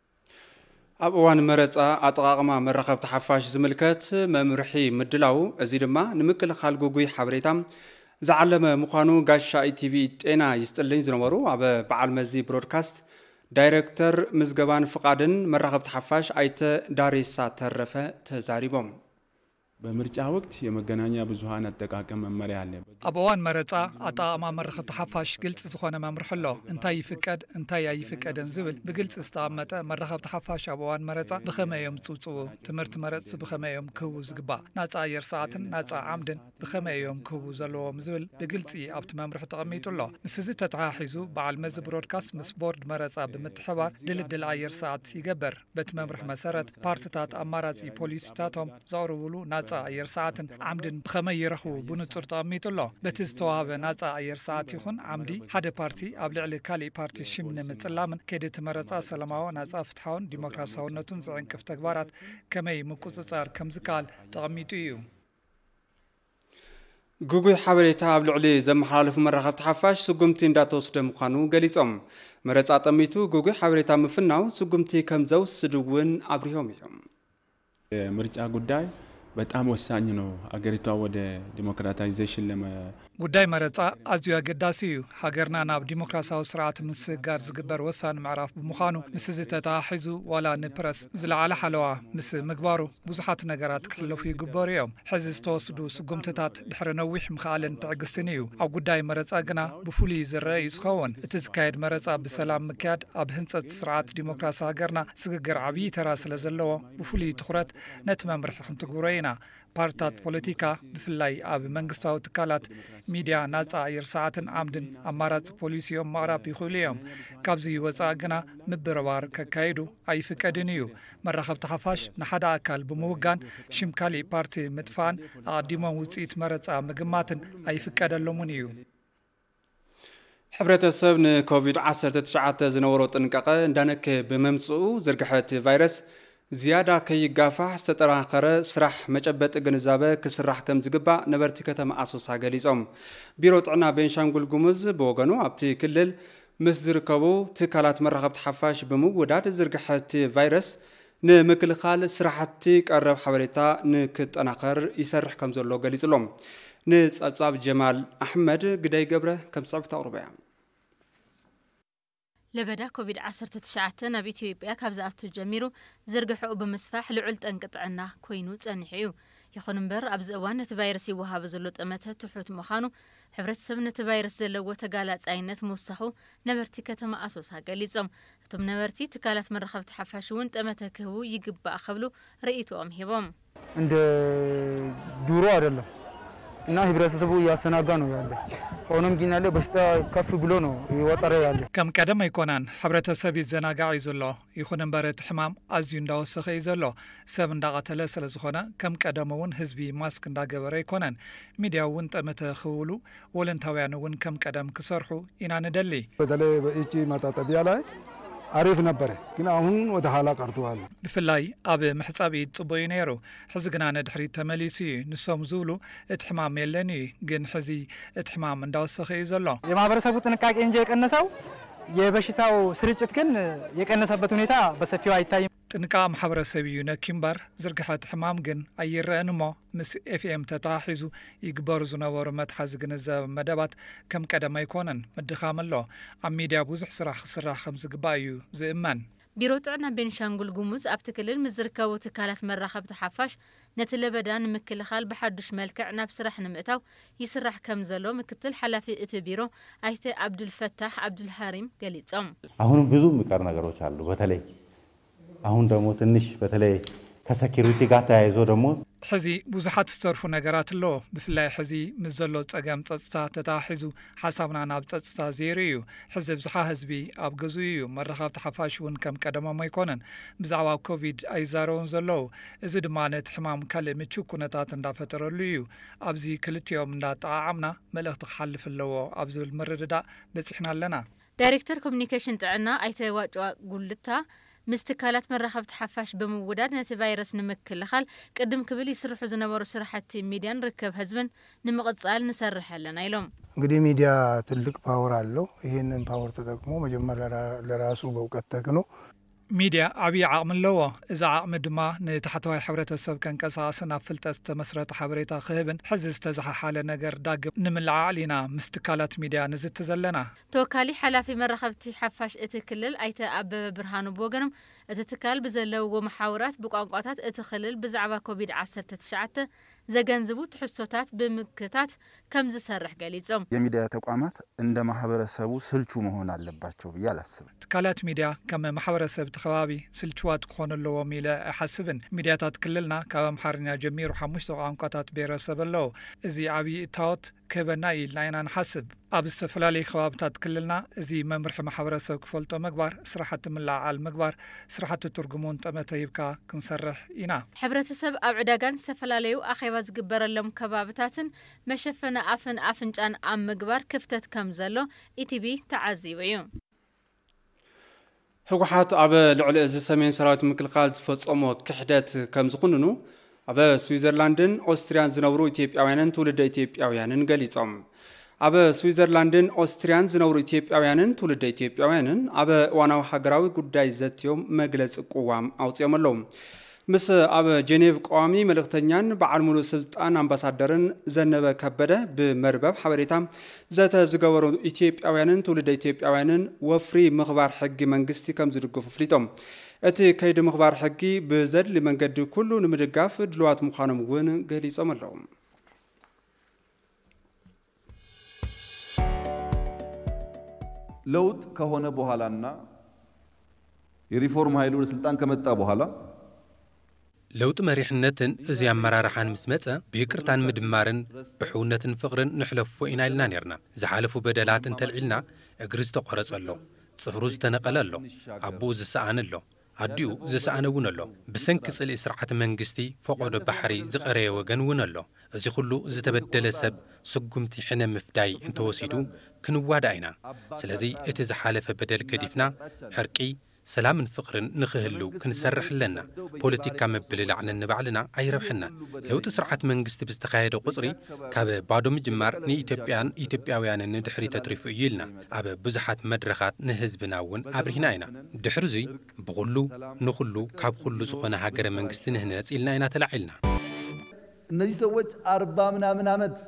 ኣብ እዋን መረጻ ኣጠቃቅማ መራኸብቲ ሓፋሽ ዝምልከት መምርሒ ምድላው እዚ ድማ ንምክልኻል ጉጉይ ሓበሬታ ዝዓለመ ምዃኑ ጋሻ ኢቲቪ ጤና ይስጥልኝ ዝነበሩ ኣብ በዓል መዚ ብሮድካስት ዳይሬክተር ምዝገባን ፍቃድን መራኸብቲ ሓፋሽ አይተ ዳሬሳ ተረፈ ተዛሪቦም በምርጫ ወቅት የመገናኛ ብዙሃን አጠቃቀም መመሪያ አለ አበዋን መረጻ አጣማ መረኸብቲ ሓፋሽ ግልጽ ዝኾነ መምርሕ ኣሎ እንታይ ይፍቀድ እንታይ አይፍቀድን ዝብል ብግልጽ ዝተቀመጠ መረኸብቲ ሓፋሽ አበዋን መረጻ ብኸመዮም ጽውጽው ትምህርት መረጽ ብኸመዮም ክቡ ዝግባ ናጻ አየር ሰዓትን ናጻ ዓምድን ብኸመዮም ክቡ ዘለዎም ዝብል ብግልጽ ኣብቲ መምርሕ ተቐሚጡ ኣሎ ምስዚ ተተሓሒዙ በዓል መዚ ብሮድካስት ምስ ቦርድ መረጻ ብምትሕባር ድልድል አየር ሰዓት ይገበር በቲ መምርሕ መሰረት ፓርቲታት አማራጺ ፖሊሲታቶም ዘቕርብሉ ናጻ አየር ሰዓትን ዓምድን ብኸመይ ይረኽቡ ብንጹር ተቐሚጡ ኣሎ በቲ ዝተዋሃበ ናጻ አየር ሰዓት ይኹን ዓምዲ ሓደ ፓርቲ ኣብ ልዕሊ ካልእ ፓርቲ ሽም ንምጽላምን ከይዲ መረጻ ሰላማዊ ናጻ ፍትሓውን ዲሞክራሲያውነቱን ዝዕንቅፍ ተግባራት ከመይ ምቁጽጻር ከም ዝከኣል ተቐሚጡ እዩ ጉጉይ ሓበሬታ ኣብ ልዕሊ ዘመሓላልፉ መራኸብቲ ሓፋሽ ስጉምቲ እንዳተወስደ ምዃኑ ገሊጾም መረጻ ጠሚቱ ጉጉይ ሓበሬታ ምፍናው ስጉምቲ ከም ዘውስድ እውን አብሪሆም እዮም ምርጫ ጉዳይ በጣም ወሳኝ ነው አገሪቷ ወደ ዲሞክራታይዜሽን ጉዳይ መረጻ ኣዝዩ ኣገዳሲ እዩ ሃገርና ናብ ዲሞክራሲያዊ ስርዓት ምስጋር ዝግበር ወሳኒ ምዕራፍ ብምዃኑ ምስ ዝተተሓሒዙ ዋላ ንፕረስ ዝለዓለ ሓለዋ ምስ ምግባሩ ብዙሓት ነገራት ክሕለፉ ይግበሩ እዮም ሕዚ ዝተወስዱ ስጉምትታት ድሕሪ ነዊሕ ምኽኣልን ትዕግስትን እዩ ኣብ ጉዳይ መረጻ ግና ብፍሉይ ዝረአ እዩ ዝኸውን እቲ ዝካየድ መረጻ ብሰላም ምክያድ ኣብ ህንፀት ስርዓት ዲሞክራሲ ሃገርና ስግግር ዓብዪ ተራ ስለ ዘለዎ ብፍሉይ ትኹረት ነቲ መምርሒ ክንትግብሮ ኢና ፓርቲታት ፖለቲካ ብፍላይ ኣብ መንግስታዊ ትካላት ሚድያ ናጻ አየር ሰዓትን ዓምድን አማራጭ ፖሊሲዮም ማቅራብ ይኽእሉ እዮም ካብዚ ወጻኢ ግና ምብርባር ከካይዱ ኣይፍቀድን እዩ መራኸብቲ ሓፋሽ ንሓደ ኣካል ብምውጋን ሽም ካልእ ፓርቲ ምጥፋን ኣቐዲሞም ውፅኢት መረጻ ምግማትን ኣይፍቀደሎምን እዩ ሕብረተሰብ ንኮቪድ-19 ዝነበሮ ጥንቃቐ እንዳነከ ብምምጽኡ ዝርግሐት ቫይረስ زيادة كي جافح استطرقر سرح مجبت جنزابة كسرح كم زجبا نبرت كتم أسوس عجليزهم بيروت عنا بين شانقول جمز بوجنو أبتي كلل ምስ ዝርከቡ ትካላት መራኸብቲ ሓፋሽ ብምውዳድ ዝርግሐት ቫይረስ ንምክልኻል ስራሕቲ ቀረብ ሓበሬታ ንክጠናኸር ይሰርሕ ከም ዘሎ ገሊጹሎም ንጸብጻብ ጀማል ኣሕመድ ግዳይ ገብረ ከም ጽዕብታ ኣቕርበያ ለበዳ ኮቪድ-19 ናብ ኢትዮጵያ ካብ ዝኣቱ ጀሚሩ ዝርግሕኡ ብምስፋሕ ልዑል ጠንቂ ጥዕና ኮይኑ ጸኒሑ እዩ ይኹን እምበር ኣብዚ እዋን ነቲ ቫይረስ ይወሃብ ዘሎ ጠመተ ትሑት ምዃኑ ሕብረተሰብ ነቲ ቫይረስ ዘለዎ ተጋላጻይነት ምውሳኹ ነበርቲ ከተማ ኣሶሳ ገሊጾም እቶም ነበርቲ ትካላት መራኸብቲ ሓፋሽ እውን ጠመተ ክህቡ ይግባእ ክብሉ ርእይቶኦም ሂቦም እንደ ዱሮ አይደለም እና ህብረተሰቡ ያሰናጋ ነው ያለ ሆኖም ግን ያለ በሽታ ከፍ ብሎ ነው ይወጠረ ያለ ከም ቀደም አይኮናን ሕብረተሰብ ይዘናጋዕ ይዘሎ ይኹን እምበር እቲ ሕማም ኣዝዩ እንዳወሰኸ ይዘሎ ሰብ እንዳቀተለ ስለ ዝኾነ ከም ቀደም እውን ህዝቢ ማስክ እንዳገበረ ይኮናን ሚድያ እውን ጠመተ ክውሉ ወለንታውያን እውን ከም ቀደም ክሰርሑ ኢና ንደሊ በተለይ በእቺ ማጣጠቢያ ላይ አሪፍ ነበር ግን አሁን ወደ ኋላ ቀርቷል ብፍላይ ኣብ ምሕጻብ ጽቡይ ነይሩ ሕዚ ግና ነድሕሪት ተመሊሱ ንሶም ዝብሉ እቲ ሕማም የለኒ ግን ሕዚ እቲ ሕማም እንዳወሰኸ እዩ ዘሎ የማህበረሰቡ ጥንቃቄ እንጂ የቀነሰው የበሽታው ስርጭት ግን የቀነሰበት ሁኔታ በሰፊው አይታይም ጥንቃቄ ማህበረሰብ እዩ ነኪምበር ዝርግሐት ሕማም ግን ኣይረአን እሞ ምስ ኤፍኤም ተታሒዙ ይግበሩ ዝነበሩ መትሓዚ ግንዛብ መደባት ከም ቀደም ኣይኮነን ምድኻም ኣሎ ኣብ ሚድያ ብዙሕ ስራሕ ክስራሕ ከም ዝግባእ እዩ ዝእመን ቢሮ ጥዕና ቤንሻንጉል ጉሙዝ ኣብቲ ክልል ምስ ዝርከቡ ትካላት መራኸብቲ ሓፋሽ ነቲ ለበዳ ንምክልኻል ብሓዱሽ መልክዕ ናብ ስራሕ ንምእታው ይስራሕ ከም ዘሎ ምክትል ሓላፊ እቲ ቢሮ ኣይተ አብዱልፈታህ አብዱልሐሪም ገሊጾም አሁን ብዙ የሚቀር ነገሮች አሉ በተለይ አሁን ደግሞ ትንሽ በተለይ ከሴኩሪቲ ጋር ተያይዞ ደግሞ ሕዚ ብዙሓት ዝተርፉ ነገራት ኣሎ ብፍላይ ሕዚ ምስ ዘሎ ጸገም ጸጥታ ተታሒዙ ሓሳብና ናብ ጸጥታ ዘይሩ እዩ ሕዚ ብዝሓ ህዝቢ ኣብ ገዙ እዩ መራኸብቲ ሓፋሽ እውን ከም ቀደሞም ኣይኮነን ብዛዕባ ኮቪድ ኣይዛረቡን ዘለዉ እዚ ድማ ነቲ ሕማም ካልእ ምቹው ኩነታት እንዳፈጠረሉ እዩ ኣብዚ ክልቲኦም እንዳጠዓዓምና መልእኽቲ ክሓልፍ ኣለዎ ኣብ ዝብል ምርድዳእ በፂሕና ኣለና ዳይሬክተር ኮሚኒኬሽን ጥዕና ኣይተ ዋጭዋ ጉልታ مستكالات مرخبت حفاش بموداد نتي فيروس نمكلخال قدم كبل يسرحو زنبرو سرحات ميديان ركب حزبن نمقصال نسرح لنا يلوم እንግዲህ ሚዲያ ትልቅ ፓወር አለው ይሄንን ፓወር ተጠቅሞ መጀመሪያ ለራሱ በእውቀት ተክኖ ሚዲያ አብይ ዓቅም ኣለዎ እዚ ዓቅሚ ድማ ንታሕተዋይ ሕብረተሰብ ከንቀሳቀስን ኣብ ፍልጠት ዝተመስረተ ሓበሬታ ክህብን ሕዚ ዝተዘሓሓለ ነገር ዳግም ንምልዓል ኢና ምስ ትካላት ሚድያ ንዝቲ ዘለና ተወካሊ ሓላፊ መራኸብቲ ሓፋሽ እቲ ክልል ኣይተ ኣበበ ብርሃኑ ብወገኖም እቲ ትካል ብዘለውዎ መሓውራት ብቋንቋታት እቲ ክልል ብዛዕባ ኮቪድ-19 ዘገንዝቡ ትሕዝቶታት ብምክታት ከም ዝሰርሕ ገሊጾም የሚዲያ ተቋማት እንደ ማህበረሰቡ ስልቹ መሆን አለባቸው ብዬ አላስብም ትካላት ሚድያ ከም ማህበረሰብ ተኸባቢ ስልቹዋት ክኾኑ ኣለዎም ኢለ ኣይሓስብን ሚድያታት ክልልና ካብ ኣምሓርኛ ጀሚሩ 5 ቋንቋታት ብሄረሰብ ኣለዎ እዚ ዓብዪ እታወት ክህበና ኢልና ኢና ንሓስብ ኣብ ዝተፈላለዩ ከባብታት ክልልና እዚ መምርሒ ማሕበረሰብ ክፈልጦ ምግባር ስራሕቲ ምልዓል ምግባር ስራሕቲ ትርጉሙን ጠመተ ይብካ ክንሰርሕ ኢና ሕብረተሰብ ኣብ ዕዳጋን ዝተፈላለዩ ኣኼባ ዝግበረሎም ከባብታትን መሸፈነ ኣፍን ኣፍንጫን ኣብ ምግባር ክፍተት ከም ዘሎ ኢቲቪ ተዓዚቡ እዩ ህወሓት ኣብ ልዕሊ እዚ ሰሜን ሰራዊት ምክልኻል ዝፈጸሞ ክሕደት ከም ዝኹንኑ ኣብ ስዊዘርላንድን ኦስትሪያን ዝነብሩ ኢትዮጵያውያንን ትውልደ ኢትዮጵያውያንን ገሊጾም ኣብ ስዊዘርላንድን ኦስትሪያን ዝነብሩ ኢትዮጵያውያንን ትውልደ ኢትዮጵያውያንን ኣብ እዋናዊ ሃገራዊ ጉዳይ ዘትዮም መግለፂ ቅዋም ኣውፅኦም ኣለዉ ምስ ኣብ ጄኔቭ ቋሚ መልእኽተኛን በዓል ሙሉእ ስልጣን ኣምባሳደርን ዘነበ ከበደ ብመርበብ ሓበሬታ ዘተ ዝገበሩ ኢትዮጵያውያንን ትውልደ ኢትዮጵያውያንን ወፍሪ ምኽባር ሕጊ መንግስቲ ከም ዝድግፉ ፍሊጦም እቲ ከይዲ ምኽባር ሕጊ ብዘድሊ መንገዲ ኩሉ ንምድጋፍ ድልዋት ምዃኖም እውን ገሊጾም ኣለዉ ለውጥ ከሆነ በኋላና የሪፎርም ኃይሉ ለስልጣን ከመጣ በኋላ ለውጥ መሪሕነትን እዚ ኣመራርሓን ምስ መጸ ብይቅርታን ምድማርን ብሕውነትን ፍቕርን ንሕለፎ ኢና ኢልና ነርና ዝሓለፉ በደላት እንተልዒልና እግሪ ዝተቆረጸ ኣሎ ጽፍሩ ዝተነቐለ ኣሎ ኣቦኡ ዝሰኣነ ኣሎ ኣዲኡ ዝሰኣነ እውን ኣሎ ብሰንኪ ጽልኢ ስርዓት መንግስቲ ፈቆዶ ባሕሪ ዝቐረየ ወገን እውን ኣሎ እዚ ኩሉ ዝተበደለ ሰብ ስጉምቲ ሕነ ምፍዳይ እንተወሲዱ ክንዋዳ ኢና ስለዚ እቲ ዝሓለፈ በደል ገዲፍና ሕርቂ سلام فقرن نخهلو كنسرح لنا بوليتيكا مبللعنا نبعلنا أي ربحنا لو تسرعت منجست بستخايد قصري كاب بعض مجمار ني إثيوبياويان ندحري تطريف يلنا أب بزحات مدرخات نهزبنا ون أبرهناينا دحرزي بغلو نخلو كاب خلو زخنا هاجر منجست نهناس إلنا إنا تلعلنا እነዚህ ሰዎች 40 ምናምን ዓመት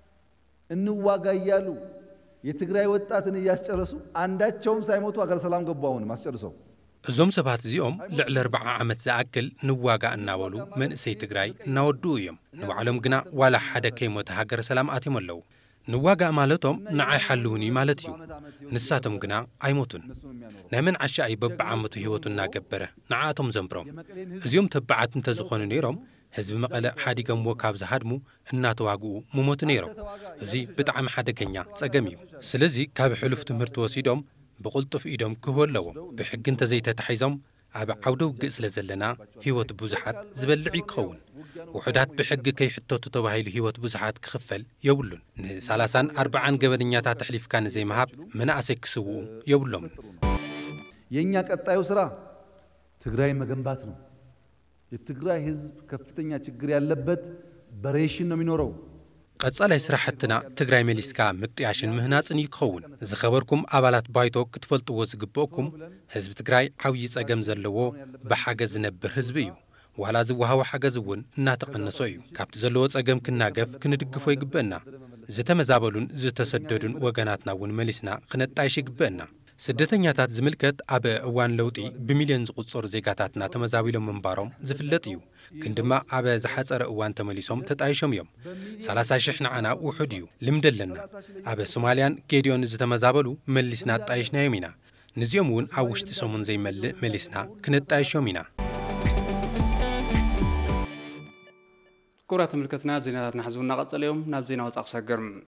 እንዋጋ እያሉ የትግራይ ወጣትን እያስጨረሱ አንዳቸውም ሳይሞቱ አገር ሰላም ገቡ አሁን ማስጨርሰው እዞም ሰባት እዚኦም ልዕሊ 40 ዓመት ዝኣክል ንዋጋ እናበሉ መንእሰይ ትግራይ እናወዱ እዮም ንባዕሎም ግና ዋላ ሓደ ከይሞተ ሃገር ሰላም ኣትዮም ኣለዉ ንዋጋ ማለቶም ንዓይ ሓልውኒ ማለት እዩ ንሳቶም ግና ኣይሞቱን ናይ መን ዓሻይ በብዓመቱ ህይወቱ እናገበረ ንዓቶም ዘንብሮም እዚኦም ተባዓት እንተዝኾኑ ነይሮም ህዝብ መቐለ ሓዲገም ወካብ ዝሃድሙ እናተዋግኡ ሙሞቱ ነይሮም እዚ ብጣዕሚ ሓደገኛ ጸገም እዩ ስለዚ ካብ ሕሉፍ ትምህርቲ ወሲዶም ብቁልጡፍ ኢዶም ክህቡ ኣለዎም ብሕጊ እንተዘይተታሒዞም ኣብ ዓውደ ውግእ ስለ ዘለና ህይወት ብዙሓት ዝበልዕ ይክኸውን ውሕዳት ብሕጊ ከይሕተቱ ተባሂሉ ህይወት ብዙሓት ክኽፈል የብሉን ን30 40 ገበነኛታት ተሕሊፍካ ንዘይመሃብ መናእሰይ ክስውኡ የብሎም የኛ ቀጣዩ ስራ ትግራይ መገንባት ነው የትግራይ ህዝብ ከፍተኛ ችግር ያለበት በሬሽን ነው የሚኖረው ቀጻላይ ስራሕትና ትግራይ መሊስካ ምጥያሽን ምህናጽን ይክኸውን ዝኸበርኩም አባላት ባይቶ ክትፈልጥዎ ዝግብአኩም ህዝብ ትግራይ ዓብይ ጸገም ዘለዎ ብሓገዝ ዝነብር ህዝብ እዩ ዋላ ዝወሃቦ ሓገዝ እውን እናተቐነሶ እዩ ካብቲ ዘለዎ ጸገም ክናገፍ ክንድግፎ ይግብአና ዝተመዛበሉን ዝተሰደዱን ወገናትና እውን መሊስና ክነጣይሽ ይግብአና ስደተኛታት ዝምልከት ኣብ እዋን ለውጢ ብሚልዮን ዝቁጸሩ ዜጋታትና ተመዛቢሎም መንባሮም ዝፍለጥ እዩ ግን ድማ ኣብ ዝሓጸረ እዋን ተመሊሶም ተጣይሾም እዮም 30,000 ንዓና ውሑድ እዩ ልምዲ ኣለና ኣብ ሶማልያን ጌዲዮን ዝተመዛበሉ መሊስና ጣይሽናዮም ኢና ንዚኦም እውን ኣብ ውሽጢ ሰሙን ዘይመልእ መሊስና ክንጣይሾም ኢና كرة تملكتنا زيناتنا حزبنا قتلهم ناب زينا وتقصقر